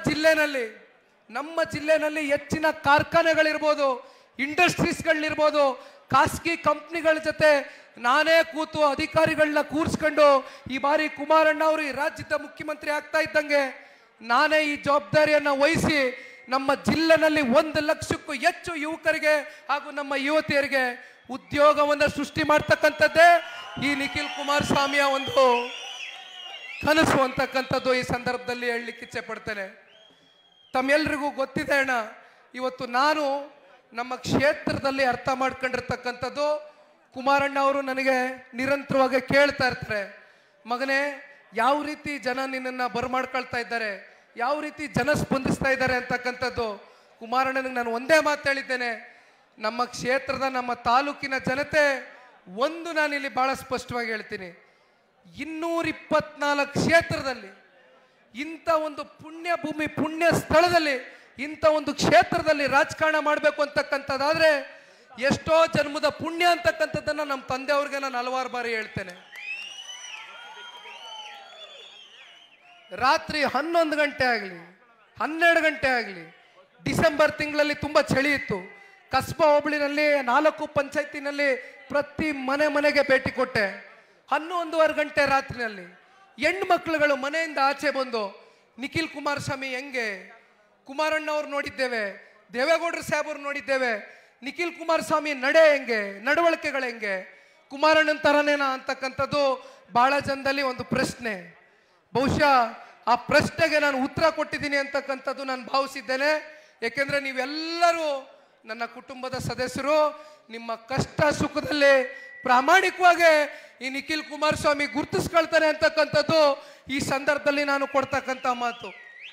ಜಿಲ್ಲೆನಲ್ಲಿ ಹೆಚ್ಚಿನ ಕಾರ್ಖಾನೆಗಳಿರ್ಬೋದು, ಇಂಡಸ್ಟ್ರೀಸ್ಗಳಿರ್ಬೋದು, ಖಾಸಗಿ ಕಂಪ್ನಿಗಳ ಜೊತೆ ನಾನೇ ಕೂತು ಅಧಿಕಾರಿಗಳನ್ನ ಕೂರಿಸ್ಕೊಂಡು ಈ ಬಾರಿ ಕುಮಾರಣ್ಣ ಅವರು ಈ ರಾಜ್ಯದ ಮುಖ್ಯಮಂತ್ರಿ ಆಗ್ತಾ ಇದ್ದಂಗೆ ನಾನೇ ಈ ಜವಾಬ್ದಾರಿಯನ್ನು ವಹಿಸಿ ನಮ್ಮ ಜಿಲ್ಲೆನಲ್ಲಿ 1 ಲಕ್ಷಕ್ಕೂ ಹೆಚ್ಚು ಯುವಕರಿಗೆ ಹಾಗೂ ನಮ್ಮ ಯುವತಿಯರಿಗೆ ಉದ್ಯೋಗವನ್ನು ಸೃಷ್ಟಿ ಮಾಡ್ತಕ್ಕಂಥದ್ದೇ ಈ ನಿಖಿಲ್ ಕುಮಾರಸ್ವಾಮಿಯ ಒಂದು ಕನಸು ಅಂತಕ್ಕಂಥದ್ದು ಈ ಸಂದರ್ಭದಲ್ಲಿ ಹೇಳಲಿಕ್ಕೆ ಇಚ್ಛೆ ಪಡ್ತೇನೆ. ತಮ್ಮೆಲ್ಲರಿಗೂ ಗೊತ್ತಿದೆ ಅಣ್ಣ, ಇವತ್ತು ನಾನು ನಮ್ಮ ಕ್ಷೇತ್ರದಲ್ಲಿ ಅರ್ಥ ಮಾಡ್ಕೊಂಡಿರ್ತಕ್ಕಂಥದ್ದು, ಕುಮಾರಣ್ಣ ಅವರು ನನಗೆ ನಿರಂತರವಾಗಿ ಕೇಳ್ತಾ ಇರ್ತಾರೆ, ಮಗನೇ ಯಾವ ರೀತಿ ಜನ ನಿನ್ನನ್ನು ಬರಮಾಡ್ಕೊಳ್ತಾ ಇದ್ದಾರೆ, ಯಾವ ರೀತಿ ಜನ ಸ್ಪಂದಿಸ್ತಾ ಇದ್ದಾರೆ ಅಂತಕ್ಕಂಥದ್ದು. ಕುಮಾರಣ್ಣನಿಗೆ ನಾನು ಒಂದೇ ಮಾತು ಹೇಳಿದ್ದೇನೆ, ನಮ್ಮ ಕ್ಷೇತ್ರದ ನಮ್ಮ ತಾಲೂಕಿನ ಜನತೆ ಒಂದು ನಾನಿಲ್ಲಿ ಬಹಳ ಸ್ಪಷ್ಟವಾಗಿ ಹೇಳ್ತೀನಿ, 224 ಕ್ಷೇತ್ರದಲ್ಲಿ ಇಂಥ ಒಂದು ಪುಣ್ಯ ಭೂಮಿ ಪುಣ್ಯ ಸ್ಥಳದಲ್ಲಿ ಇಂಥ ಒಂದು ಕ್ಷೇತ್ರದಲ್ಲಿ ರಾಜಕಾರಣ ಮಾಡಬೇಕು ಅಂತಕ್ಕಂಥದ್ದಾದ್ರೆ ಎಷ್ಟೋ ಜನ್ಮದ ಪುಣ್ಯ ಅಂತಕ್ಕಂಥದ್ದನ್ನ ನಮ್ಮ ತಂದೆಯವ್ರಿಗೆ ನಾನು ಹಲವಾರು ಬಾರಿ ಹೇಳ್ತೇನೆ. ರಾತ್ರಿ 11 ಗಂಟೆ ಆಗಲಿ 12 ಗಂಟೆ ಆಗಲಿ, ಡಿಸೆಂಬರ್ ತಿಂಗಳಲ್ಲಿ ತುಂಬಾ ಚಳಿ ಇತ್ತು, ಕಸ್ಬಾ ಹೋಬಳಿನಲ್ಲಿ 4 ಪಂಚಾಯತಿನಲ್ಲಿ ಪ್ರತಿ ಮನೆಗೆ ಭೇಟಿ ಕೊಟ್ಟೆ. 11:30 ಗಂಟೆ ರಾತ್ರಿನಲ್ಲಿ ಹೆಣ್ಣು ಮಕ್ಕಳುಗಳು ಮನೆಯಿಂದ ಆಚೆ ಬಂದು ನಿಖಿಲ್ ಕುಮಾರಸ್ವಾಮಿ ಹೆಂಗೆ, ಕುಮಾರಣ್ಣ ಅವ್ರು ನೋಡಿದ್ದೇವೆ, ದೇವೇಗೌಡರು ಸಾಹೇಬರು ನೋಡಿದ್ದೇವೆ, ನಿಖಿಲ್ ಕುಮಾರಸ್ವಾಮಿ ನಡೆ ಹೆಂಗೆ, ನಡವಳಿಕೆಗಳು ಹೆಂಗೆ, ಕುಮಾರಣ್ಣನ ತರನೇನಾ ಅಂತಕ್ಕಂಥದ್ದು ಬಹಳ ಜನದಲ್ಲಿ ಒಂದು ಪ್ರಶ್ನೆ. ಬಹುಶಃ ಆ ಪ್ರಶ್ನೆಗೆ ನಾನು ಉತ್ತರ ಕೊಟ್ಟಿದ್ದೀನಿ ಅಂತಕ್ಕಂಥದ್ದು ನಾನು ಭಾವಿಸಿದ್ದೇನೆ. ಏಕೆಂದ್ರೆ ನೀವೆಲ್ಲರೂ ನನ್ನ ಕುಟುಂಬದ ಸದಸ್ಯರು. ನಿಮ್ಮ ಕಷ್ಟ ಸುಖದಲ್ಲಿ ಪ್ರಾಮಾಣಿಕವಾಗಿ ಈ ನಿಖಿಲ್ ಕುಮಾರಸ್ವಾಮಿ ಗುರುತಿಸ್ಕೊಳ್ತಾನೆ ಅಂತಕ್ಕಂಥದ್ದು ಈ ಸಂದರ್ಭದಲ್ಲಿ ನಾನು ಕೊಡ್ತಕ್ಕಂಥ ಮಾತು.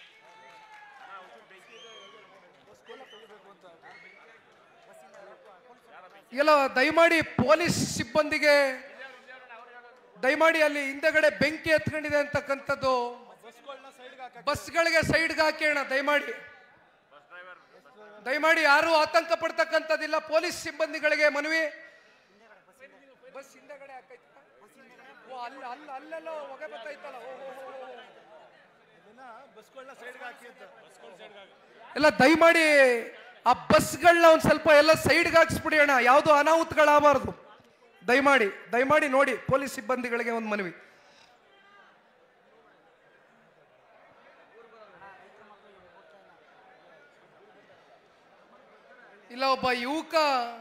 ಎಲ್ಲ ದಯಮಾಡಿ ಪೊಲೀಸ್ ಸಿಬ್ಬಂದಿಗೆ ದಯಮಾಡಿ ಅಲ್ಲಿ ಹಿಂದೆಗಡೆ ಬೆಂಕಿ ಎತ್ಕೊಂಡಿದೆ ಅಂತಕ್ಕಂಥದ್ದು ಬಸ್ಗಳಿಗೆ ಸೈಡ್ಗೆ ಹಾಕೋಣ. ದಯಮಾಡಿ ಯಾರು ಆತಂಕ ಪಡ್ತಕ್ಕಂಥದ್ದಿಲ್ಲ. ಪೊಲೀಸ್ ಸಿಬ್ಬಂದಿಗಳಿಗೆ ಮನವಿ. ಬಸ್ ಹಿಂದೆಗಡೆ ಅಲ್ಲೆಲ್ಲ ಹೊಗೆ ಬರ್ತಾಯ್ತಲ್ಲ, ಎಲ್ಲ ದಯಮಾಡಿ ಆ ಬಸ್ಗಳನ್ನ ಒಂದ್ ಸ್ವಲ್ಪ ಎಲ್ಲ ಸೈಡ್ಗೆ ಹಾಕ್ಸ್ಬಿಡಿ ಅಣ್ಣ, ಯಾವುದು ಅನಾಹುತಗಳಾಗಬಾರ್ದು. ದಯಮಾಡಿ ನೋಡಿ, ಪೊಲೀಸ್ ಸಿಬ್ಬಂದಿಗಳಿಗೆ ಒಂದು ಮನವಿ. ಇಲ್ಲ, ಒಬ್ಬ ಯುವಕ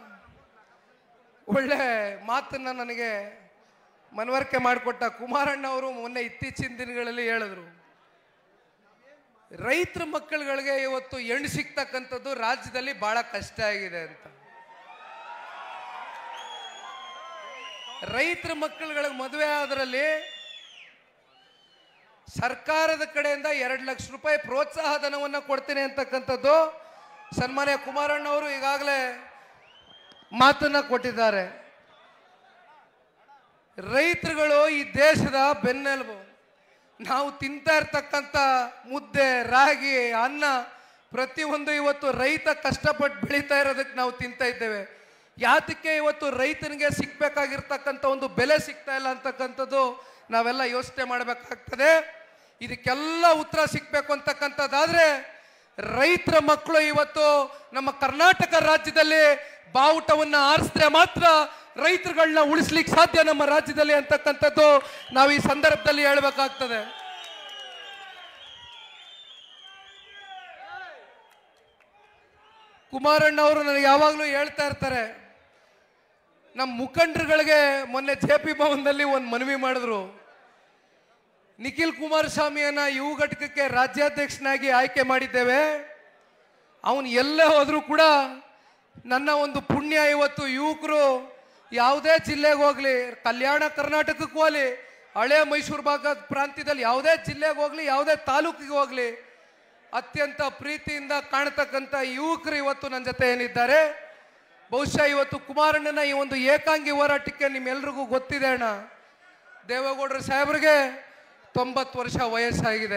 ಒಳ್ಳೆ ಮಾತನ್ನ ನನಗೆ ಮನವರಿಕೆ ಮಾಡಿಕೊಟ್ಟ. ಕುಮಾರಣ್ಣ ಅವರು ಮೊನ್ನೆ ಇತ್ತೀಚಿನ ದಿನಗಳಲ್ಲಿ ಹೇಳಿದ್ರು, ರೈತರ ಮಕ್ಕಳುಗಳಿಗೆ ಇವತ್ತು ಹೆಣ್ಣು ಸಿಗ್ತಕ್ಕಂಥದ್ದು ರಾಜ್ಯದಲ್ಲಿ ಬಹಳ ಕಷ್ಟ ಆಗಿದೆ ಅಂತ. ರೈತರ ಮಕ್ಕಳುಗಳಿಗೆ ಮದುವೆ ಆದ್ರಲ್ಲಿ ಸರ್ಕಾರದ ಕಡೆಯಿಂದ 2 ಲಕ್ಷ ರೂಪಾಯಿ ಪ್ರೋತ್ಸಾಹ ಧನವನ್ನು ಕೊಡ್ತೀನಿ ಅಂತಕ್ಕಂಥದ್ದು ಸನ್ಮಾನ್ಯ ಕುಮಾರಣ್ಣ ಅವರು ಈಗಾಗಲೇ ಮಾತನ್ನ ಕೊಟ್ಟಿದ್ದಾರೆ. ರೈತರುಗಳು ಈ ದೇಶದ ಬೆನ್ನೆಲುಬು. ನಾವು ತಿಂತಾ ಇರ್ತಕ್ಕಂಥ ಮುದ್ದೆ, ರಾಗಿ, ಅನ್ನ ಪ್ರತಿಯೊಂದು ಇವತ್ತು ರೈತ ಕಷ್ಟಪಟ್ಟು ಬೆಳೀತಾ ಇರೋದಕ್ಕೆ ನಾವು ತಿಂತಾ ಇದ್ದೇವೆ. ಯಾತಕ್ಕೆ ಇವತ್ತು ರೈತನಿಗೆ ಸಿಗ್ಬೇಕಾಗಿರ್ತಕ್ಕಂಥ ಒಂದು ಬೆಲೆ ಸಿಗ್ತಾ ಇಲ್ಲ ಅಂತಕ್ಕಂಥದ್ದು ನಾವೆಲ್ಲ ಯೋಚನೆ ಮಾಡಬೇಕಾಗ್ತದೆ. ಇದಕ್ಕೆಲ್ಲ ಉತ್ತರ ಸಿಗ್ಬೇಕು ಅಂತಕ್ಕಂಥದ್ದಾದ್ರೆ ರೈತರ ಮಕ್ಕಳು ಇವತ್ತು ನಮ್ಮ ಕರ್ನಾಟಕ ರಾಜ್ಯದಲ್ಲಿ ಬಾವುಟವನ್ನು ಆರಿಸಿದ್ರೆ ಮಾತ್ರ ರೈತರುಗಳನ್ನ ಉಳಿಸ್ಲಿಕ್ಕೆ ಸಾಧ್ಯ ನಮ್ಮ ರಾಜ್ಯದಲ್ಲಿ ಅಂತಕ್ಕಂಥದ್ದು ನಾವು ಈ ಸಂದರ್ಭದಲ್ಲಿ ಹೇಳಬೇಕಾಗ್ತದೆ. ಕುಮಾರಣ್ಣ ಅವರು ನನಗೆ ಯಾವಾಗಲೂ ಹೇಳ್ತಾ ಇರ್ತಾರೆ, ನಮ್ಮ ಮುಖಂಡರುಗಳಿಗೆ ಮೊನ್ನೆ JP ಭವನದಲ್ಲಿ ಒಂದು ಮನವಿ ಮಾಡಿದ್ರು, ನಿಖಿಲ್ ಕುಮಾರಸ್ವಾಮಿಯನ್ನ ಯುವ ಘಟಕಕ್ಕೆ ರಾಜ್ಯಾಧ್ಯಕ್ಷನಾಗಿ ಆಯ್ಕೆ ಮಾಡಿದ್ದೇವೆ. ಅವನು ಎಲ್ಲೇ ಹೋದ್ರೂ ಕೂಡ ನನ್ನ ಒಂದು ಪುಣ್ಯ ಇವತ್ತು ಯುವಕರು ಯಾವುದೇ ಜಿಲ್ಲೆಗೆ ಹೋಗ್ಲಿ, ಕಲ್ಯಾಣ ಕರ್ನಾಟಕಕ್ಕೂ ಹೋಗಲಿ, ಹಳೆ ಮೈಸೂರು ಭಾಗದ ಪ್ರಾಂತ್ಯದಲ್ಲಿ ಯಾವುದೇ ಜಿಲ್ಲೆಗೆ ಹೋಗ್ಲಿ, ಯಾವುದೇ ತಾಲೂಕಿಗೆ ಹೋಗ್ಲಿ, ಅತ್ಯಂತ ಪ್ರೀತಿಯಿಂದ ಕಾಣತಕ್ಕಂಥ ಯುವಕರು ಇವತ್ತು ನನ್ನ ಜೊತೆ ಏನಿದ್ದಾರೆ. ಬಹುಶಃ ಇವತ್ತು ಕುಮಾರಣ್ಣನ ಈ ಒಂದು ಏಕಾಂಗಿ ಹೋರಾಟಕ್ಕೆ ನಿಮ್ಮೆಲ್ರಿಗೂ ಗೊತ್ತಿದೆ ಅಣ್ಣ. ದೇವೇಗೌಡರ ಸಾಹೇಬ್ರಿಗೆ 90 ವರ್ಷ ವಯಸ್ಸಾಗಿದೆ.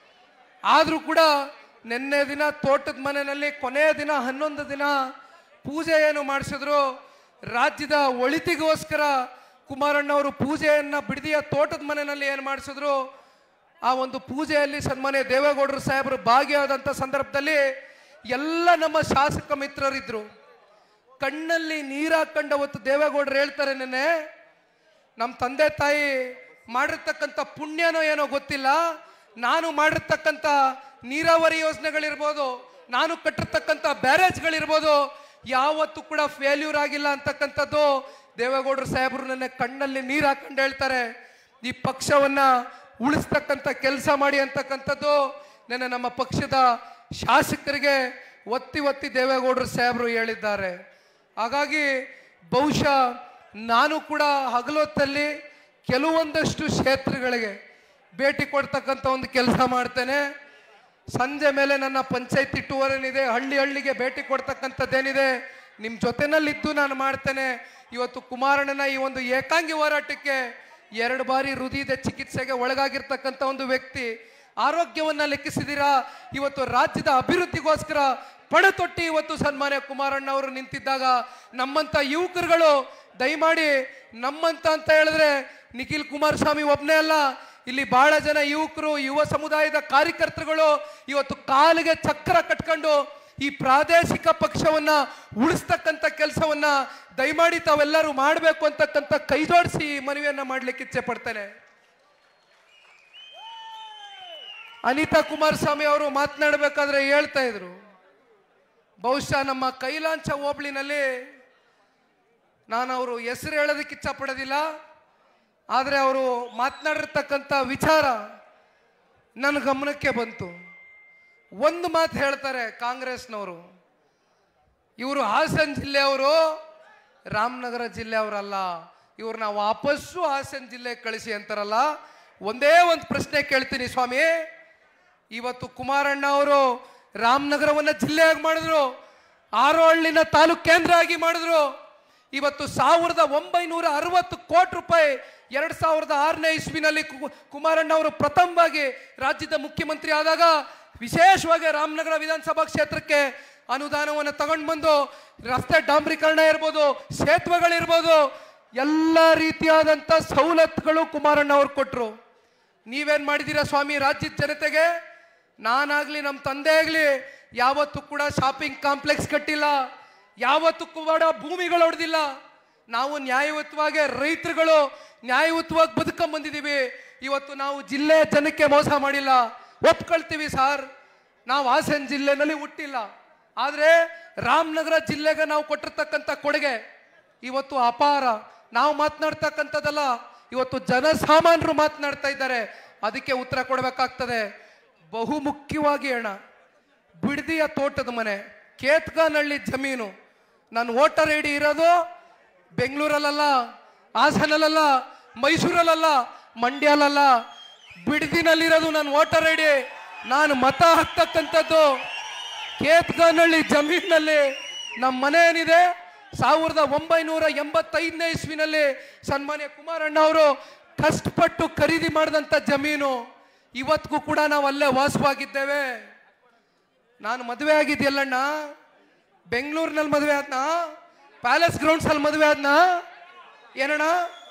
ಆದರೂ ಕೂಡ ನಿನ್ನೆ ದಿನ ತೋಟದ ಮನೆಯಲ್ಲಿ ಕೊನೆಯ ದಿನ 11 ದಿನ ಪೂಜೆ ಏನು ಮಾಡಿಸಿದ್ರು, ರಾಜ್ಯದ ಒಳಿತಿಗೋಸ್ಕರ ಕುಮಾರಣ್ಣವರು ಪೂಜೆಯನ್ನ ಬಿಡದಿಯ ತೋಟದ ಮನೆಯಲ್ಲಿ ಏನು ಮಾಡಿಸಿದ್ರು, ಆ ಒಂದು ಪೂಜೆಯಲ್ಲಿ ಸನ್ಮಾನ್ಯ ದೇವೇಗೌಡರು ಸಾಹೇಬರು ಭಾಗಿಯಾದಂಥ ಸಂದರ್ಭದಲ್ಲಿ ಎಲ್ಲ ನಮ್ಮ ಶಾಸಕ ಮಿತ್ರರಿದ್ರು. ಕಣ್ಣಲ್ಲಿ ನೀರು ಹಾಕೊಂಡ ಅವತ್ತು ದೇವೇಗೌಡರು ಹೇಳ್ತಾರೆ, ನೆನ್ನೆ ನಮ್ಮ ತಂದೆ ತಾಯಿ ಮಾಡಿರ್ತಕ್ಕಂಥ ಪುಣ್ಯನೋ ಏನೋ ಗೊತ್ತಿಲ್ಲ, ನಾನು ಮಾಡಿರ್ತಕ್ಕಂಥ ನೀರಾವರಿ ಯೋಜನೆಗಳಿರ್ಬೋದು, ನಾನು ಕಟ್ಟಿರ್ತಕ್ಕಂಥ ಬ್ಯಾರೇಜ್ಗಳಿರ್ಬೋದು, ಯಾವತ್ತೂ ಕೂಡ ಫೇಲ್ಯೂರ್ ಆಗಿಲ್ಲ ಅಂತಕ್ಕಂಥದ್ದು ದೇವೇಗೌಡರು ಸಾಹೇಬರು ನನ್ನ ಕಣ್ಣಲ್ಲಿ ನೀರು ಹಾಕೊಂಡು ಹೇಳ್ತಾರೆ. ಈ ಪಕ್ಷವನ್ನ ಉಳಿಸ್ತಕ್ಕಂಥ ಕೆಲಸ ಮಾಡಿ ಅಂತಕ್ಕಂಥದ್ದು ನನ್ನ ನಮ್ಮ ಪಕ್ಷದ ಶಾಸಕರಿಗೆ ಒತ್ತಿ ದೇವೇಗೌಡರು ಸಾಹೇಬರು ಹೇಳಿದ್ದಾರೆ. ಹಾಗಾಗಿ ಬಹುಶಃ ನಾನು ಕೂಡ ಹಗಲೊತ್ತಲ್ಲಿ ಕೆಲವೊಂದಷ್ಟು ಕ್ಷೇತ್ರಗಳಿಗೆ ಭೇಟಿ ಕೊಡ್ತಕ್ಕಂಥ ಒಂದು ಕೆಲಸ ಮಾಡ್ತೇನೆ. ಸಂಜೆ ಮೇಲೆ ನನ್ನ ಪಂಚಾಯತಿ ಟೂರ್ ಏನಿದೆ, ಹಳ್ಳಿಗೆ ಭೇಟಿ ಕೊಡ್ತಕ್ಕಂಥದ್ದೇನಿದೆ, ನಿಮ್ಮ ಜೊತೆನಲ್ಲಿದ್ದು ನಾನು ಮಾಡ್ತೇನೆ. ಇವತ್ತು ಕುಮಾರಣ್ಣನ ಈ ಒಂದು ಏಕಾಂಗಿ ಹೋರಾಟಕ್ಕೆ 2 ಬಾರಿ ಹೃದಯದ ಚಿಕಿತ್ಸೆಗೆ ಒಳಗಾಗಿರ್ತಕ್ಕಂಥ ಒಂದು ವ್ಯಕ್ತಿ, ಆರೋಗ್ಯವನ್ನ ಲೆಕ್ಕಿಸಿದಿರಾ, ಇವತ್ತು ರಾಜ್ಯದ ಅಭಿವೃದ್ಧಿಗೋಸ್ಕರ ಪಣತೊಟ್ಟಿ ಇವತ್ತು ಸನ್ಮಾನ್ಯ ಕುಮಾರಣ್ಣ ಅವರು ನಿಂತಿದ್ದಾಗ ನಮ್ಮಂತ ಯುವಕರುಗಳು ದಯಮಾಡಿ ನಮ್ಮಂತ ಅಂತ ಹೇಳಿದ್ರೆ ನಿಖಿಲ್ ಕುಮಾರಸ್ವಾಮಿ ಒಬ್ಬನೇ ಅಲ್ಲ, ಇಲ್ಲಿ ಬಹಳ ಜನ ಯುವಕರು, ಯುವ ಸಮುದಾಯದ ಕಾರ್ಯಕರ್ತರುಗಳು ಇವತ್ತು ಕಾಲಿಗೆ ಚಕ್ರ ಕಟ್ಕೊಂಡು ಈ ಪ್ರಾದೇಶಿಕ ಪಕ್ಷವನ್ನ ಉಳಿಸ್ತಕ್ಕಂಥ ಕೆಲಸವನ್ನ ದಯಮಾಡಿ ತಾವೆಲ್ಲರೂ ಮಾಡಬೇಕು ಅಂತಕ್ಕಂಥ ಕೈ ಜೋಡಿಸಿ ಮನವಿಯನ್ನ ಮಾಡ್ಲಿಕ್ಕೆ ಇಚ್ಛೆ ಪಡ್ತೇನೆ. ಅನಿತಾ ಕುಮಾರಸ್ವಾಮಿ ಅವರು ಮಾತನಾಡಬೇಕಾದ್ರೆ ಹೇಳ್ತಾ ಇದ್ರು, ಬಹುಶಃ ನಮ್ಮ ಕೈಲಾಂಚ ಹೋಬಳಿನಲ್ಲಿ ನಾನು ಅವರು ಹೆಸರು ಹೇಳೋದಕ್ಕೆ ಇಚ್ಛೆ ಪಡೋದಿಲ್ಲ, ಆದರೆ ಅವರು ಮಾತನಾಡಿರ್ತಕ್ಕಂಥ ವಿಚಾರ ನನ್ನ ಗಮನಕ್ಕೆ ಬಂತು. ಒಂದು ಮಾತು ಹೇಳ್ತಾರೆ ಕಾಂಗ್ರೆಸ್ನವರು, ಇವರು ಹಾಸನ ಜಿಲ್ಲೆಯವರು, ರಾಮನಗರ ಜಿಲ್ಲೆಯವರಲ್ಲ, ಇವ್ರನ್ನ ವಾಪಸ್ಸು ಹಾಸನ ಜಿಲ್ಲೆಗೆ ಕಳಿಸಿ ಅಂತಾರಲ್ಲ. ಒಂದೇ ಒಂದು ಪ್ರಶ್ನೆ ಕೇಳ್ತೀನಿ ಸ್ವಾಮಿ, ಇವತ್ತು ಕುಮಾರಣ್ಣ ಅವರು ರಾಮನಗರವನ್ನ ಜಿಲ್ಲೆಯಾಗಿ ಮಾಡಿದ್ರು, ಆರೋಹಳ್ಳಿನ ತಾಲೂಕು ಕೇಂದ್ರ ಆಗಿ ಮಾಡಿದ್ರು. ಇವತ್ತು 1960 ಕೋಟಿ ರೂಪಾಯಿ 2006ನೇ ಇಸ್ವಿನಲ್ಲಿ ಕುಮಾರಣ್ಣ ಅವರು ಪ್ರಥಮವಾಗಿ ರಾಜ್ಯದ ಮುಖ್ಯಮಂತ್ರಿ ಆದಾಗ ವಿಶೇಷವಾಗಿ ರಾಮನಗರ ವಿಧಾನಸಭಾ ಕ್ಷೇತ್ರಕ್ಕೆ ಅನುದಾನವನ್ನು ತಗೊಂಡು ಬಂದು ರಸ್ತೆ ಡಾಂಬರೀಕರಣ ಇರ್ಬೋದು, ಸೇತುವೆಗಳಿರ್ಬೋದು, ಎಲ್ಲ ರೀತಿಯಾದಂಥ ಸವಲತ್ತುಗಳು ಕುಮಾರಣ್ಣ ಅವ್ರು ಕೊಟ್ಟರು. ನೀವೇನು ಮಾಡಿದ್ದೀರಾ ಸ್ವಾಮಿ ರಾಜ್ಯದ ಜನತೆಗೆ? ನಾನಾಗಲಿ ನಮ್ಮ ತಂದೆ ಆಗಲಿ ಯಾವತ್ತೂ ಕೂಡ ಶಾಪಿಂಗ್ ಕಾಂಪ್ಲೆಕ್ಸ್ ಕಟ್ಟಿಲ್ಲ, ಯಾವತ್ತೂ ಕೂಡ ಭೂಮಿಗಳು ಹೊಡೆದಿಲ್ಲ. ನಾವು ನ್ಯಾಯಯುತವಾಗಿ ರೈತರುಗಳು ನ್ಯಾಯಯುತವಾಗಿ ಬದುಕೊಂಬಂದಿದ್ದೀವಿ. ಇವತ್ತು ನಾವು ಜಿಲ್ಲೆ ಜನಕ್ಕೆ ಮೋಸ ಮಾಡಿಲ್ಲ, ಒಪ್ಕೊಳ್ತೀವಿ ಸರ್. ನಾವು ಹಾಸನ ಜಿಲ್ಲೆನಲ್ಲಿ ಹುಟ್ಟಿಲ್ಲ, ಆದರೆ ರಾಮನಗರ ಜಿಲ್ಲೆಗೆ ನಾವು ಕೊಟ್ಟಿರ್ತಕ್ಕಂಥ ಕೊಡುಗೆ ಇವತ್ತು ಅಪಾರ. ನಾವು ಮಾತನಾಡ್ತಕ್ಕಂಥದ್ದಲ್ಲ, ಇವತ್ತು ಜನಸಾಮಾನ್ಯರು ಮಾತನಾಡ್ತಾ ಇದ್ದಾರೆ, ಅದಕ್ಕೆ ಉತ್ತರ ಕೊಡಬೇಕಾಗ್ತದೆ. ಬಹುಮುಖ್ಯವಾಗಿ ಅಣ್ಣ, ಬಿಡದಿಯ ತೋಟದ ಮನೆ, ಕೇತ್ಗಾನಹಳ್ಳಿ ಜಮೀನು, ನಾನು ವೋಟರ್ ಐ ಡಿ ಇರೋದು ಬೆಂಗಳೂರಲ್ಲ, ಹಾಸನಲ್ಲ, ಮೈಸೂರಲ್ಲ, ಮಂಡ್ಯಲ್ಲ, ಬಿಡದಿನಲ್ಲಿರೋದು ನನ್ನ ವೋಟರ್ ಐ ಡಿ. ನಾನು ಮತ ಹಾಕ್ತಕ್ಕಂಥದ್ದು ಕೇತ್ಗಾನಹಳ್ಳಿ ಜಮೀನಿನಲ್ಲಿ. ನಮ್ಮ ಮನೆ ಏನಿದೆ 1985ನೇ ಇಸ್ವಿನಲ್ಲಿ ಸನ್ಮಾನ್ಯ ಕುಮಾರಣ್ಣ ಅವರು ಕಷ್ಟಪಟ್ಟು ಖರೀದಿ ಮಾಡಿದಂಥ ಜಮೀನು. ಇವತ್ತಿಗೂ ಕೂಡ ನಾವು ಅಲ್ಲೇ ವಾಸವಾಗಿದ್ದೇವೆ. ನಾನು ಮದುವೆ ಆಗಿದ್ಯಲ್ಲಣ್ಣ, ಬೆಂಗಳೂರಿನಲ್ಲಿ ಮದುವೆ ಆದ್ನಾ, ಪ್ಯಾಲೇಸ್ ಗ್ರೌಂಡ್ಸ್ ಅಲ್ಲಿ ಮದುವೆ ಆದ್ನಾ, ಏನಣ್ಣ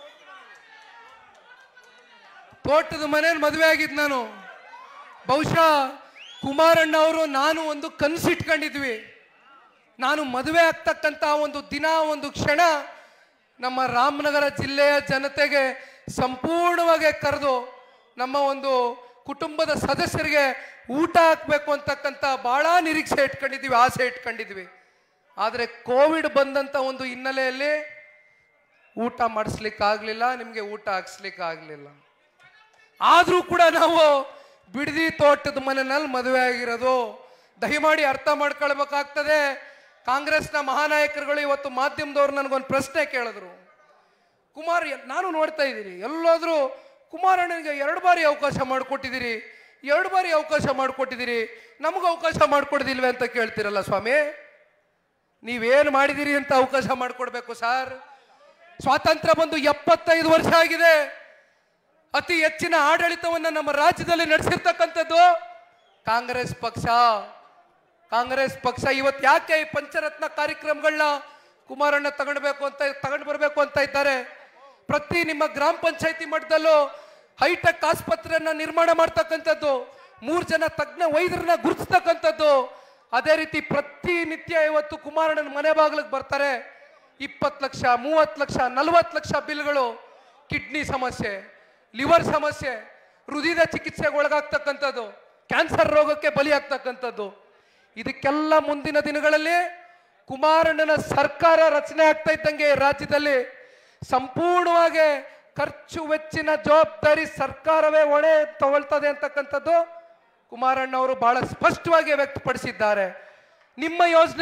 ತೋಟದ ಮನೇಲಿ ಮದುವೆ ಆಗಿದ್ ನಾನು. ಬಹುಶಃ ಕುಮಾರಣ್ಣ ಅವರು ನಾನು ಒಂದು ಕನಸಿಟ್ಕೊಂಡಿದ್ವಿ, ನಾನು ಮದುವೆ ಆಗ್ತಕ್ಕಂಥ ಒಂದು ದಿನ, ಒಂದು ಕ್ಷಣ ನಮ್ಮ ರಾಮನಗರ ಜಿಲ್ಲೆಯ ಜನತೆಗೆ ಸಂಪೂರ್ಣವಾಗಿ ಕರೆದು ನಮ್ಮ ಒಂದು ಕುಟುಂಬದ ಸದಸ್ಯರಿಗೆ ಊಟ ಹಾಕಬೇಕು ಅಂತಕ್ಕಂಥ ಬಹಳ ನಿರೀಕ್ಷೆ ಇಟ್ಕೊಂಡಿದ್ವಿ, ಆಸೆ ಇಟ್ಕೊಂಡಿದ್ವಿ. ಆದರೆ ಕೋವಿಡ್ ಬಂದಂಥ ಒಂದು ಹಿನ್ನೆಲೆಯಲ್ಲಿ ಊಟ ಮಾಡಿಸ್ಲಿಕ್ಕಾಗಲಿಲ್ಲ, ನಿಮಗೆ ಊಟ ಹಾಕ್ಸ್ಲಿಕ್ಕಾಗಲಿಲ್ಲ. ಆದರೂ ಕೂಡ ನಾವು ಬಿಡದಿ ತೋಟದ ಮನೆಯಲ್ಲಿ ಮದುವೆ ಆಗಿರೋದು. ದಯಮಾಡಿ ಅರ್ಥ ಮಾಡ್ಕೊಳ್ಬೇಕಾಗ್ತದೆ. ಕಾಂಗ್ರೆಸ್ನ ಮಹಾನಾಯಕರುಗಳು ಇವತ್ತು ಮಾಧ್ಯಮದವ್ರು ನನಗೊಂದು ಪ್ರಶ್ನೆ ಕೇಳಿದ್ರು. ನಾನು ನೋಡ್ತಾ ಇದ್ದೀನಿ, ಎಲ್ಲಾದರೂ ಕುಮಾರಣ್ಣನಿಗೆ 2 ಬಾರಿ ಅವಕಾಶ ಮಾಡಿಕೊಟ್ಟಿದ್ದೀರಿ, 2 ಬಾರಿ ಅವಕಾಶ ಮಾಡಿಕೊಟ್ಟಿದ್ದೀರಿ, ನಮಗೂ ಅವಕಾಶ ಮಾಡಿಕೊಡ್ದಿಲ್ವೇ ಅಂತ ಕೇಳ್ತಿರಲ್ಲ ಸ್ವಾಮಿ. ನೀವೇನು ಮಾಡಿದಿರಿ ಅಂತ ಅವಕಾಶ ಮಾಡಿಕೊಡ್ಬೇಕು ಸರ್. ಸ್ವಾತಂತ್ರ್ಯ ಬಂದು 75 ವರ್ಷ ಆಗಿದೆ. ಅತಿ ಹೆಚ್ಚಿನ ಆಡಳಿತವನ್ನು ನಮ್ಮ ರಾಜ್ಯದಲ್ಲಿ ನಡೆಸಿರ್ತಕ್ಕಂಥದ್ದು ಕಾಂಗ್ರೆಸ್ ಪಕ್ಷ. ಕಾಂಗ್ರೆಸ್ ಪಕ್ಷ ಇವತ್ತು ಯಾಕೆ ಈ ಪಂಚರತ್ನ ಕಾರ್ಯಕ್ರಮಗಳನ್ನ ಕುಮಾರಣ್ಣ ತಗೊಂಡು ಬರಬೇಕು ಅಂತ ಇದ್ದಾರೆ. ಪ್ರತಿ ನಿಮ್ಮ ಗ್ರಾಮ ಪಂಚಾಯತಿ ಮಟ್ಟದಲ್ಲೂ ಹೈಟೆಕ್ ಆಸ್ಪತ್ರೆಯನ್ನ ನಿರ್ಮಾಣ ಮಾಡ್ತಕ್ಕಂಥದ್ದು, 3 ಜನ ತಜ್ಞ ವೈದ್ಯರನ್ನ ಗುರುತಿಸ್ತಕ್ಕಂಥದ್ದು. ಅದೇ ರೀತಿ ಪ್ರತಿನಿತ್ಯ ಇವತ್ತು ಕುಮಾರಣ್ಣನ ಮನೆ ಬಾಗಿಲಿಗೆ ಬರ್ತಾರೆ 20 ಲಕ್ಷ, 30 ಲಕ್ಷ, 40 ಲಕ್ಷ ಬಿಲ್ಗಳು. ಕಿಡ್ನಿ ಸಮಸ್ಯೆ, ಲಿವರ್ ಸಮಸ್ಯೆ, ಹೃದಯದ ಚಿಕಿತ್ಸೆಗೆ ಒಳಗಾಗ್ತಕ್ಕಂಥದ್ದು, ಕ್ಯಾನ್ಸರ್ ರೋಗಕ್ಕೆ ಬಲಿಯಾಗ್ತಕ್ಕಂಥದ್ದು. ಇದಕ್ಕೆಲ್ಲ ಮುಂದಿನ ದಿನಗಳಲ್ಲಿ ಕುಮಾರಣ್ಣನ ಸರ್ಕಾರ ರಚನೆ ಆಗ್ತಾ ಇದ್ದಂಗೆ ರಾಜ್ಯದಲ್ಲಿ ಸಂಪೂರ್ಣವಾಗಿ ಖರ್ಚು ವೆಚ್ಚಿನ ಜವಾಬ್ದಾರಿ ಸರ್ಕಾರವೇ ಹೊಣೆ ತಗೊಳ್ತದೆ ಅಂತಕ್ಕಂಥದ್ದು ಕುಮಾರಣ್ಣ ಅವರು ಬಹಳ ಸ್ಪಷ್ಟವಾಗಿ ವ್ಯಕ್ತಪಡಿಸಿದ್ದಾರೆ. ನಿಮ್ಮ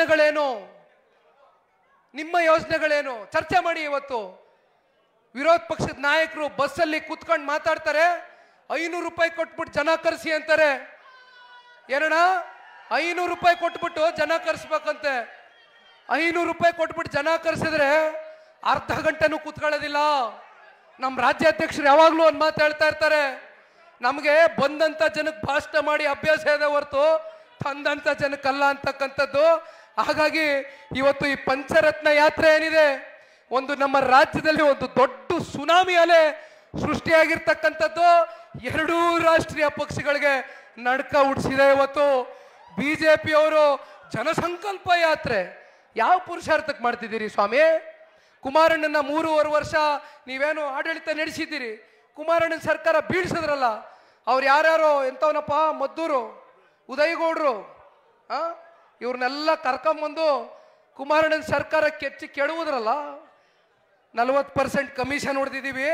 ಯೋಜನೆಗಳೇನು ಚರ್ಚೆ ಮಾಡಿ. ಇವತ್ತು ವಿರೋಧ ಪಕ್ಷದ ನಾಯಕರು ಬಸ್ಸಲ್ಲಿ ಕೂತ್ಕೊಂಡು ಮಾತಾಡ್ತಾರೆ, 500 ರೂಪಾಯಿ ಕೊಟ್ಬಿಟ್ಟು ಜನ ಕರೆಸಿ ಅಂತಾರೆ. ಏನಣ್ಣ 500 ರೂಪಾಯಿ ಕೊಟ್ಬಿಟ್ಟು ಜನ ಕರೆಸ್ಬೇಕಂತೆ. 500 ರೂಪಾಯಿ ಕೊಟ್ಬಿಟ್ಟು ಜನ ಕರೆಸಿದ್ರೆ ಅರ್ಧ ಗಂಟೆನೂ ಕೂತ್ಕೊಳ್ಳೋದಿಲ್ಲ. ನಮ್ಮ ರಾಜ್ಯಾಧ್ಯಕ್ಷರು ಯಾವಾಗಲೂ ಒಂದು ಮಾತು ಹೇಳ್ತಾ ಇರ್ತಾರೆ, ನಮಗೆ ಬಂದಂಥ ಜನಕ್ಕೆ ಭಾಷಣ ಮಾಡಿ ಅಭ್ಯಾಸ ಇದೆ ಹೊರತು ತಂದಂಥ ಜನಕ್ಕಲ್ಲ ಅಂತಕ್ಕಂಥದ್ದು. ಹಾಗಾಗಿ ಇವತ್ತು ಈ ಪಂಚರತ್ನ ಯಾತ್ರೆ ಏನಿದೆ, ಒಂದು ನಮ್ಮ ರಾಜ್ಯದಲ್ಲಿ ಒಂದು ದೊಡ್ಡ ಸುನಾಮಿ ಅಲೆ ಸೃಷ್ಟಿಯಾಗಿರ್ತಕ್ಕಂಥದ್ದು 2 ರಾಷ್ಟ್ರೀಯ ಪಕ್ಷಗಳಿಗೆ ನಡ್ಕ ಹುಟ್ಟಿಸಿದೆ. ಇವತ್ತು ಬಿಜೆಪಿಯವರು ಜನಸಂಕಲ್ಪ ಯಾತ್ರೆ ಯಾವ ಪುರುಷಾರ್ಥಕ್ಕೆ ಮಾಡ್ತಿದ್ದೀರಿ ಸ್ವಾಮಿ? ಕುಮಾರಣ್ಣನ 3.5 ವರ್ಷ ನೀವೇನು ಆಡಳಿತ ನಡೆಸಿದ್ದೀರಿ, ಕುಮಾರಣ್ಣನ ಸರ್ಕಾರ ಬೀಳ್ಸಿದ್ರಲ್ಲ, ಅವ್ರು ಯಾರ್ಯಾರೋ ಎಂಥವನಪ್ಪ, ಮದ್ದೂರು ಉದಯಗೌಡರು, ಇವ್ರನ್ನೆಲ್ಲ ಕರ್ಕೊಂಬಂದು ಕುಮಾರಣ್ಣನ ಸರ್ಕಾರ ಕೆಡುವುದ್ರಲ್ಲ. 40% ಕಮಿಷನ್ ಹೊಡೆದಿದ್ದೀವಿ,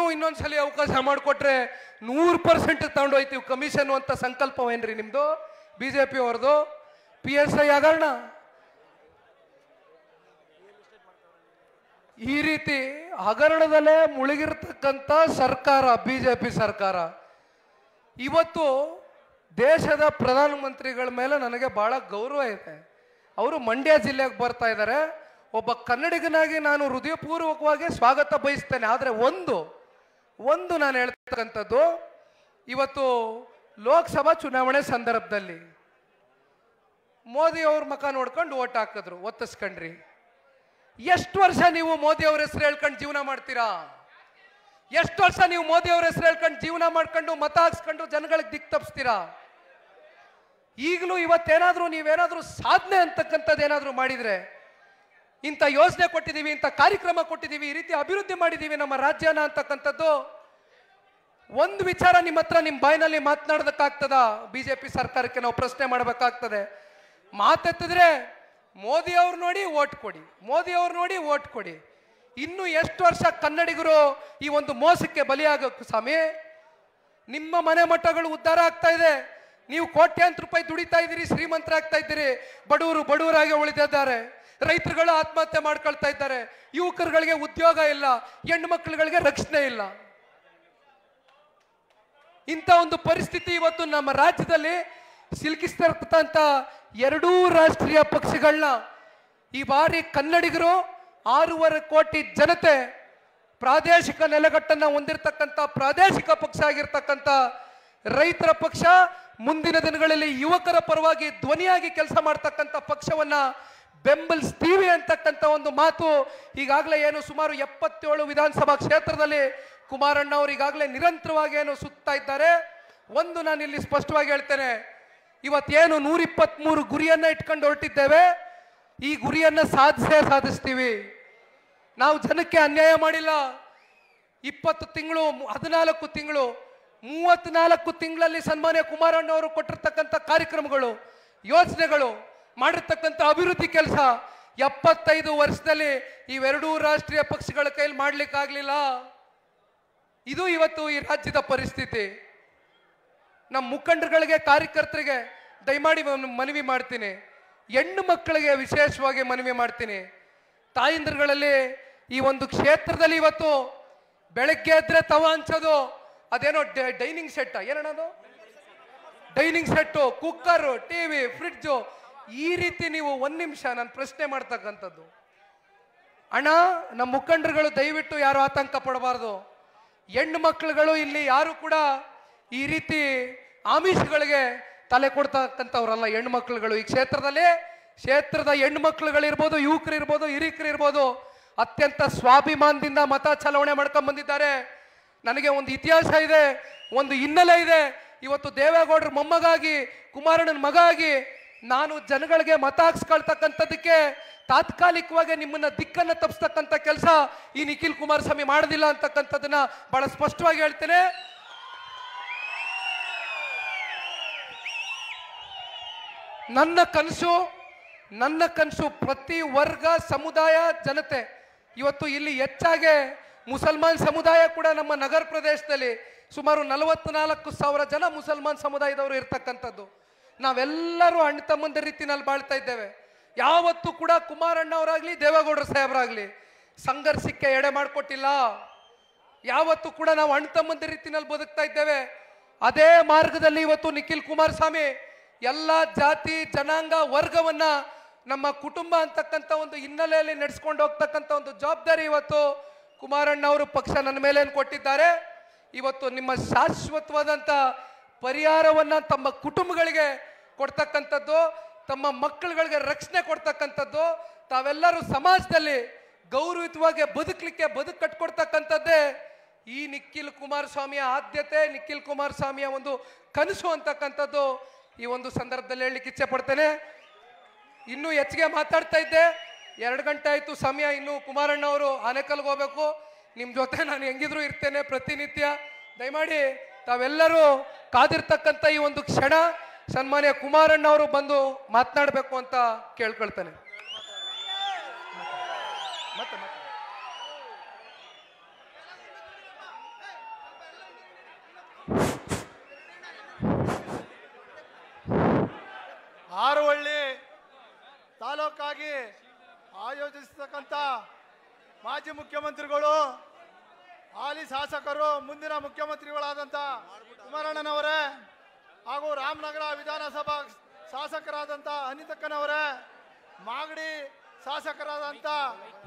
ಇನ್ನೊಂದ್ಸಲಿ ಅವಕಾಶ ಮಾಡಿಕೊಟ್ರೆ 100% ತಗೊಂಡೋಯ್ತೀವಿ ಕಮಿಷನ್ ಅಂತ ಸಂಕಲ್ಪವೇನ್ರಿ ನಿಮ್ದು? ಬಿಜೆಪಿ ಅವ್ರದ್ದು PSI ಹಗರಣ. ಈ ರೀತಿ ಹಗರಣದಲ್ಲೇ ಮುಳುಗಿರ್ತಕ್ಕಂಥ ಸರ್ಕಾರ ಬಿಜೆಪಿ ಸರ್ಕಾರ. ಇವತ್ತು ದೇಶದ ಪ್ರಧಾನಮಂತ್ರಿಗಳ ಮೇಲೆ ನನಗೆ ಬಹಳ ಗೌರವ ಇದೆ. ಅವರು ಮಂಡ್ಯ ಜಿಲ್ಲೆಗೆ ಬರ್ತಾ ಇದ್ದಾರೆ. ಒಬ್ಬ ಕನ್ನಡಿಗನಾಗಿ ನಾನು ಹೃದಯಪೂರ್ವಕವಾಗಿ ಸ್ವಾಗತ ಬಯಸ್ತೇನೆ. ಆದರೆ ಒಂದು ನಾನು ಹೇಳ್ತಕ್ಕಂಥದ್ದು, ಇವತ್ತು ಲೋಕಸಭಾ ಚುನಾವಣೆ ಸಂದರ್ಭದಲ್ಲಿ ಮೋದಿ ಅವ್ರ ಮುಖ ನೋಡ್ಕೊಂಡು ಓಟ್ ಹಾಕಿದ್ರು, ಒತ್ತಿಸ್ಕೊಂಡ್ರಿ. ಎಷ್ಟು ವರ್ಷ ನೀವು ಮೋದಿ ಅವ್ರ ಹೆಸರು ಹೇಳ್ಕೊಂಡು ಜೀವನ ಮಾಡ್ತೀರಾ? ಎಷ್ಟು ವರ್ಷ ನೀವು ಮೋದಿ ಅವ್ರ ಹೆಸರು ಹೇಳ್ಕೊಂಡು ಜೀವನ ಮಾಡ್ಕೊಂಡು ಮತ ಹಾಕ್ಸ್ಕೊಂಡು ಜನಗಳಿಗೆ ದಿಕ್ ತಪ್ಪಿಸ್ತೀರಾ? ಈಗಲೂ ಇವತ್ತೇನಾದ್ರೂ ನೀವೇನಾದ್ರೂ ಸಾಧನೆ ಅಂತಕ್ಕಂಥದ್ದು ಏನಾದ್ರೂ ಮಾಡಿದ್ರೆ, ಇಂಥ ಯೋಜನೆ ಕೊಟ್ಟಿದ್ದೀವಿ, ಇಂಥ ಕಾರ್ಯಕ್ರಮ ಕೊಟ್ಟಿದ್ದೀವಿ, ಈ ರೀತಿ ಅಭಿವೃದ್ಧಿ ಮಾಡಿದ್ದೀವಿ ನಮ್ಮ ರಾಜ್ಯನ ಅಂತಕ್ಕಂಥದ್ದು ಒಂದು ವಿಚಾರ ನಿಮ್ಮ ಹತ್ರ ನಿಮ್ಮ ಬಾಯಿನಲ್ಲಿ ಮಾತನಾಡೋದಕ್ಕಾಗ್ತದ? ಬಿಜೆಪಿ ಸರ್ಕಾರಕ್ಕೆ ನಾವು ಪ್ರಶ್ನೆ ಮಾಡಬೇಕಾಗ್ತದೆ. ಮಾತೆತ್ತಿದ್ರೆ ಮೋದಿ ಅವ್ರು ನೋಡಿ ಓಟ್ ಕೊಡಿ, ಮೋದಿ ಅವ್ರು ನೋಡಿ ಓಟ್ ಕೊಡಿ. ಇನ್ನು ಎಷ್ಟು ವರ್ಷ ಕನ್ನಡಿಗರು ಈ ಒಂದು ಮೋಸಕ್ಕೆ ಬಲಿಯಾಗಬೇಕು ಸ್ವಾಮಿ? ನಿಮ್ಮ ಮನೆ ಮಠಗಳು ಉದ್ಧಾರ ಆಗ್ತಾ ಇದೆ, ನೀವು ಕೋಟ್ಯಾಂತರ ರೂಪಾಯಿ ದುಡಿತಾ ಇದ್ದೀರಿ, ಶ್ರೀಮಂತರಾಗ್ತಾ ಇದ್ದೀರಿ. ಬಡವರಾಗಿ ಉಳಿದಿದ್ದಾರೆ, ರೈತರುಗಳು ಆತ್ಮಹತ್ಯೆ ಮಾಡ್ಕೊಳ್ತಾ ಇದ್ದಾರೆ, ಯುವಕರುಗಳಿಗೆ ಉದ್ಯೋಗ ಇಲ್ಲ, ಹೆಣ್ಣು ಮಕ್ಕಳುಗಳಿಗೆ ರಕ್ಷಣೆ ಇಲ್ಲ. ಇಂಥ ಒಂದು ಪರಿಸ್ಥಿತಿ ಇವತ್ತು ನಮ್ಮ ರಾಜ್ಯದಲ್ಲಿ ಸಿಲುಕಿಸ್ತಕ್ಕಂಥ ಎರಡೂ ರಾಷ್ಟ್ರೀಯ ಪಕ್ಷಗಳನ್ನ ಈ ಬಾರಿ ಕನ್ನಡಿಗರು 6.5 ಕೋಟಿ ಜನತೆ ಪ್ರಾದೇಶಿಕ ನೆಲೆಗಟ್ಟನ್ನು ಹೊಂದಿರತಕ್ಕಂಥ ಪ್ರಾದೇಶಿಕ ಪಕ್ಷ ಆಗಿರ್ತಕ್ಕಂಥ ರೈತರ ಪಕ್ಷ ಮುಂದಿನ ದಿನಗಳಲ್ಲಿ ಯುವಕರ ಪರವಾಗಿ ಧ್ವನಿಯಾಗಿ ಕೆಲಸ ಮಾಡ್ತಕ್ಕಂಥ ಪಕ್ಷವನ್ನ ಬೆಂಬಲಿಸ್ತೀವಿ ಅಂತಕ್ಕಂಥ ಒಂದು ಮಾತು ಈಗಾಗಲೇ ಏನು ಸುಮಾರು 77 ವಿಧಾನಸಭಾ ಕ್ಷೇತ್ರದಲ್ಲಿ ಕುಮಾರಣ್ಣ ಅವರು ಈಗಾಗಲೇ ನಿರಂತರವಾಗಿ ಏನು ಸುತ್ತಾ ಇದ್ದಾರೆ. ಒಂದು ನಾನು ಇಲ್ಲಿ ಸ್ಪಷ್ಟವಾಗಿ ಹೇಳ್ತೇನೆ, ಇವತ್ತೇನು 123 ಗುರಿಯನ್ನ ಇಟ್ಕೊಂಡು ಹೊರಟಿದ್ದೇವೆ, ಈ ಗುರಿಯನ್ನ ಸಾಧಿಸ್ತೀವಿ. ನಾವು ಜನಕ್ಕೆ ಅನ್ಯಾಯ ಮಾಡಿಲ್ಲ. 20 ತಿಂಗಳು 14 ತಿಂಗಳು 34 ತಿಂಗಳಲ್ಲಿ ಸನ್ಮಾನ್ಯ ಕುಮಾರಣ್ಣ ಅವರು ಕೊಟ್ಟಿರ್ತಕ್ಕಂಥ ಕಾರ್ಯಕ್ರಮಗಳು, ಯೋಜನೆಗಳು, ಮಾಡಿರ್ತಕ್ಕಂಥ ಅಭಿವೃದ್ಧಿ ಕೆಲಸ 75 ವರ್ಷದಲ್ಲಿ ಇವೆರಡೂ ರಾಷ್ಟ್ರೀಯ ಪಕ್ಷಗಳ ಕೈಲಿ ಮಾಡ್ಲಿಕ್ಕಾಗ್ಲಿಲ್ಲ. ಇದು ಇವತ್ತು ಈ ರಾಜ್ಯದ ಪರಿಸ್ಥಿತಿ. ನಮ್ಮ ಮುಖಂಡರುಗಳಿಗೆ, ಕಾರ್ಯಕರ್ತರಿಗೆ ದಯಮಾಡಿ ಮನವಿ ಮಾಡ್ತೀನಿ, ಹೆಣ್ಣು ಮಕ್ಕಳಿಗೆ ವಿಶೇಷವಾಗಿ ಮನವಿ ಮಾಡ್ತೀನಿ. ತಾಯಂದಿರುಗಳಲ್ಲಿ ಈ ಒಂದು ಕ್ಷೇತ್ರದಲ್ಲಿ ಇವತ್ತು ಬೆಳಗ್ಗೆ ಎದ್ರೆ ತವ ಹಂಚೋದು, ಅದೇನೋ ಡೈನಿಂಗ್ ಸೆಟ್, ಏನದು dining set, cooker, TV, fridge, ಈ ರೀತಿ ನೀವು 1 ನಿಮಿಷ ನಾನು ಪ್ರಶ್ನೆ ಮಾಡ್ತಕ್ಕಂಥದ್ದು. ಅಣ್ಣ, ನಮ್ಮ ಮುಖಂಡರುಗಳು ದಯವಿಟ್ಟು ಯಾರು ಆತಂಕ ಪಡಬಾರ್ದು. ಹೆಣ್ಣು ಮಕ್ಕಳುಗಳು ಇಲ್ಲಿ ಯಾರು ಕೂಡ ಈ ರೀತಿ ಆಮಿಷಗಳಿಗೆ ತಲೆ ಕೊಡ್ತಕ್ಕಂಥವ್ರಲ್ಲ. ಹೆಣ್ಣು ಮಕ್ಕಳುಗಳು ಈ ಕ್ಷೇತ್ರದ ಹೆಣ್ಣು ಮಕ್ಕಳುಗಳಿರ್ಬೋದು, ಯುವಕರಿರ್ಬೋದು, ಹಿರಿಕರಿರ್ಬೋದು, ಅತ್ಯಂತ ಸ್ವಾಭಿಮಾನದಿಂದ ಮತ ಚಲಾವಣೆ ಮಾಡ್ಕೊಂಡ್ ಬಂದಿದ್ದಾರೆ. ನನಗೆ ಒಂದು ಇತಿಹಾಸ ಇದೆ, ಒಂದು ಹಿನ್ನೆಲೆ ಇದೆ. ಇವತ್ತು ದೇವೇಗೌಡರ ಮೊಮ್ಮಗಾಗಿ, ಕುಮಾರಣ್ಣನ ಮಗ ಆಗಿ ನಾನು ಜನಗಳಿಗೆ ಮತ ಹಾಕ್ಸ್ಕೊಳ್ತಕ್ಕಂಥದ್ದಕ್ಕೆ ತಾತ್ಕಾಲಿಕವಾಗಿ ನಿಮ್ಮನ್ನ ದಿಕ್ಕನ್ನ ತಪ್ಪಿಸ್ತಕ್ಕಂಥ ಕೆಲಸ ಈ ನಿಖಿಲ್ ಕುಮಾರಸ್ವಾಮಿ ಮಾಡೋದಿಲ್ಲ ಅಂತಕ್ಕಂಥದ್ದನ್ನ ಬಹಳ ಸ್ಪಷ್ಟವಾಗಿ ಹೇಳ್ತೇನೆ. ನನ್ನ ಕನಸು ಪ್ರತಿ ವರ್ಗ, ಸಮುದಾಯ, ಜನತೆ. ಇವತ್ತು ಇಲ್ಲಿ ಹೆಚ್ಚಾಗಿ ಮುಸಲ್ಮಾನ್ ಸಮುದಾಯ ಕೂಡ ನಮ್ಮ ನಗರ ಪ್ರದೇಶದಲ್ಲಿ ಸುಮಾರು 44,000 ಜನ ಮುಸಲ್ಮಾನ್ ಸಮುದಾಯದವರು ಇರ್ತಕ್ಕಂಥದ್ದು. ನಾವೆಲ್ಲರೂ ಅಣ್ಣ ತಮ್ಮಂದ ರೀತಿನಲ್ಲಿ ಬಾಳ್ತಾ ಇದ್ದೇವೆ. ಯಾವತ್ತೂ ಕೂಡ ಕುಮಾರಣ್ಣ ಅವರಾಗ್ಲಿ, ದೇವೇಗೌಡರ ಸಾಹೇಬರಾಗ್ಲಿ ಸಂಘರ್ಷಕ್ಕೆ ಎಡೆ ಮಾಡಿಕೊಟ್ಟಿಲ್ಲ. ಯಾವತ್ತೂ ಕೂಡ ನಾವು ಅಣ್ಣ ತಮ್ಮಂದ ರೀತಿನಲ್ಲಿ ಬದುಕ್ತಾ ಇದ್ದೇವೆ. ಅದೇ ಮಾರ್ಗದಲ್ಲಿ ಇವತ್ತು ನಿಖಿಲ್ ಕುಮಾರಸ್ವಾಮಿ ಎಲ್ಲ ಜಾತಿ, ಜನಾಂಗ, ವರ್ಗವನ್ನ ನಮ್ಮ ಕುಟುಂಬ ಅಂತಕ್ಕಂಥ ಒಂದು ಹಿನ್ನೆಲೆಯಲ್ಲಿ ನಡೆಸ್ಕೊಂಡು ಹೋಗ್ತಕ್ಕಂಥ ಒಂದು ಜವಾಬ್ದಾರಿ ಇವತ್ತು ಕುಮಾರಣ್ಣ ಅವರು ಪಕ್ಷ ನನ್ನ ಮೇಲೆ ಕೊಟ್ಟಿದ್ದಾರೆ. ಇವತ್ತು ನಿಮ್ಮ ಶಾಶ್ವತವಾದಂಥ ಪರಿಹಾರವನ್ನ ತಮ್ಮ ಕುಟುಂಬಗಳಿಗೆ ಕೊಡ್ತಕ್ಕಂಥದ್ದು, ತಮ್ಮ ಮಕ್ಕಳುಗಳಿಗೆ ರಕ್ಷಣೆ ಕೊಡ್ತಕ್ಕಂಥದ್ದು, ತಾವೆಲ್ಲರೂ ಸಮಾಜದಲ್ಲಿ ಗೌರವಯುತವಾಗಿ ಬದುಕು ಕಟ್ಕೊಡ್ತಕ್ಕಂಥದ್ದೇ ಈ ನಿಖಿಲ್ ಕುಮಾರಸ್ವಾಮಿಯ ಆದ್ಯತೆ, ನಿಖಿಲ್ ಕುಮಾರಸ್ವಾಮಿಯ ಒಂದು ಕನಸು ಅಂತಕ್ಕಂಥದ್ದು ಈ ಒಂದು ಸಂದರ್ಭದಲ್ಲಿ ಹೇಳಲಿಕ್ಕೆ ಇಚ್ಛೆ ಪಡ್ತೇನೆ. ಇನ್ನೂ ಹೆಚ್ಚಿಗೆ ಮಾತಾಡ್ತಾ ಇದ್ದೆ, 2 ಗಂಟೆ ಆಯ್ತು ಸಮಯ. ಇನ್ನು ಕುಮಾರಣ್ಣ ಅವರು ಆನೇಕಲ್ಗೆ ಹೋಗ್ಬೇಕು. ನಿಮ್ಮ ಜೊತೆ ನಾನು ಹೆಂಗಿದ್ರು ಇರ್ತೇನೆ ಪ್ರತಿನಿತ್ಯ. ದಯಮಾಡಿ ತಾವೆಲ್ಲರೂ ಕಾದಿರ್ತಕ್ಕಂಥ ಈ ಒಂದು ಕ್ಷಣ ಸನ್ಮಾನ್ಯ ಕುಮಾರಣ್ಣ ಅವರು ಬಂದು ಮಾತನಾಡಬೇಕು ಅಂತ ಕೇಳ್ಕೊಳ್ತೇನೆ. ತಾಲೂಕಾಗಿ ಆಯೋಜಿಸತಕ್ಕಂಥ ಮಾಜಿ ಮುಖ್ಯಮಂತ್ರಿಗಳು, ಹಾಲಿ ಶಾಸಕರು, ಮುಂದಿನ ಮುಖ್ಯಮಂತ್ರಿಗಳಾದಂಥ ಕುಮಾರಣ್ಣನವರೇ ಹಾಗೂ ರಾಮನಗರ ವಿಧಾನಸಭಾ ಶಾಸಕರಾದಂಥ ಅನಿತಕ್ಕನವರೇ, ಮಾಗಡಿ ಶಾಸಕರಾದಂಥ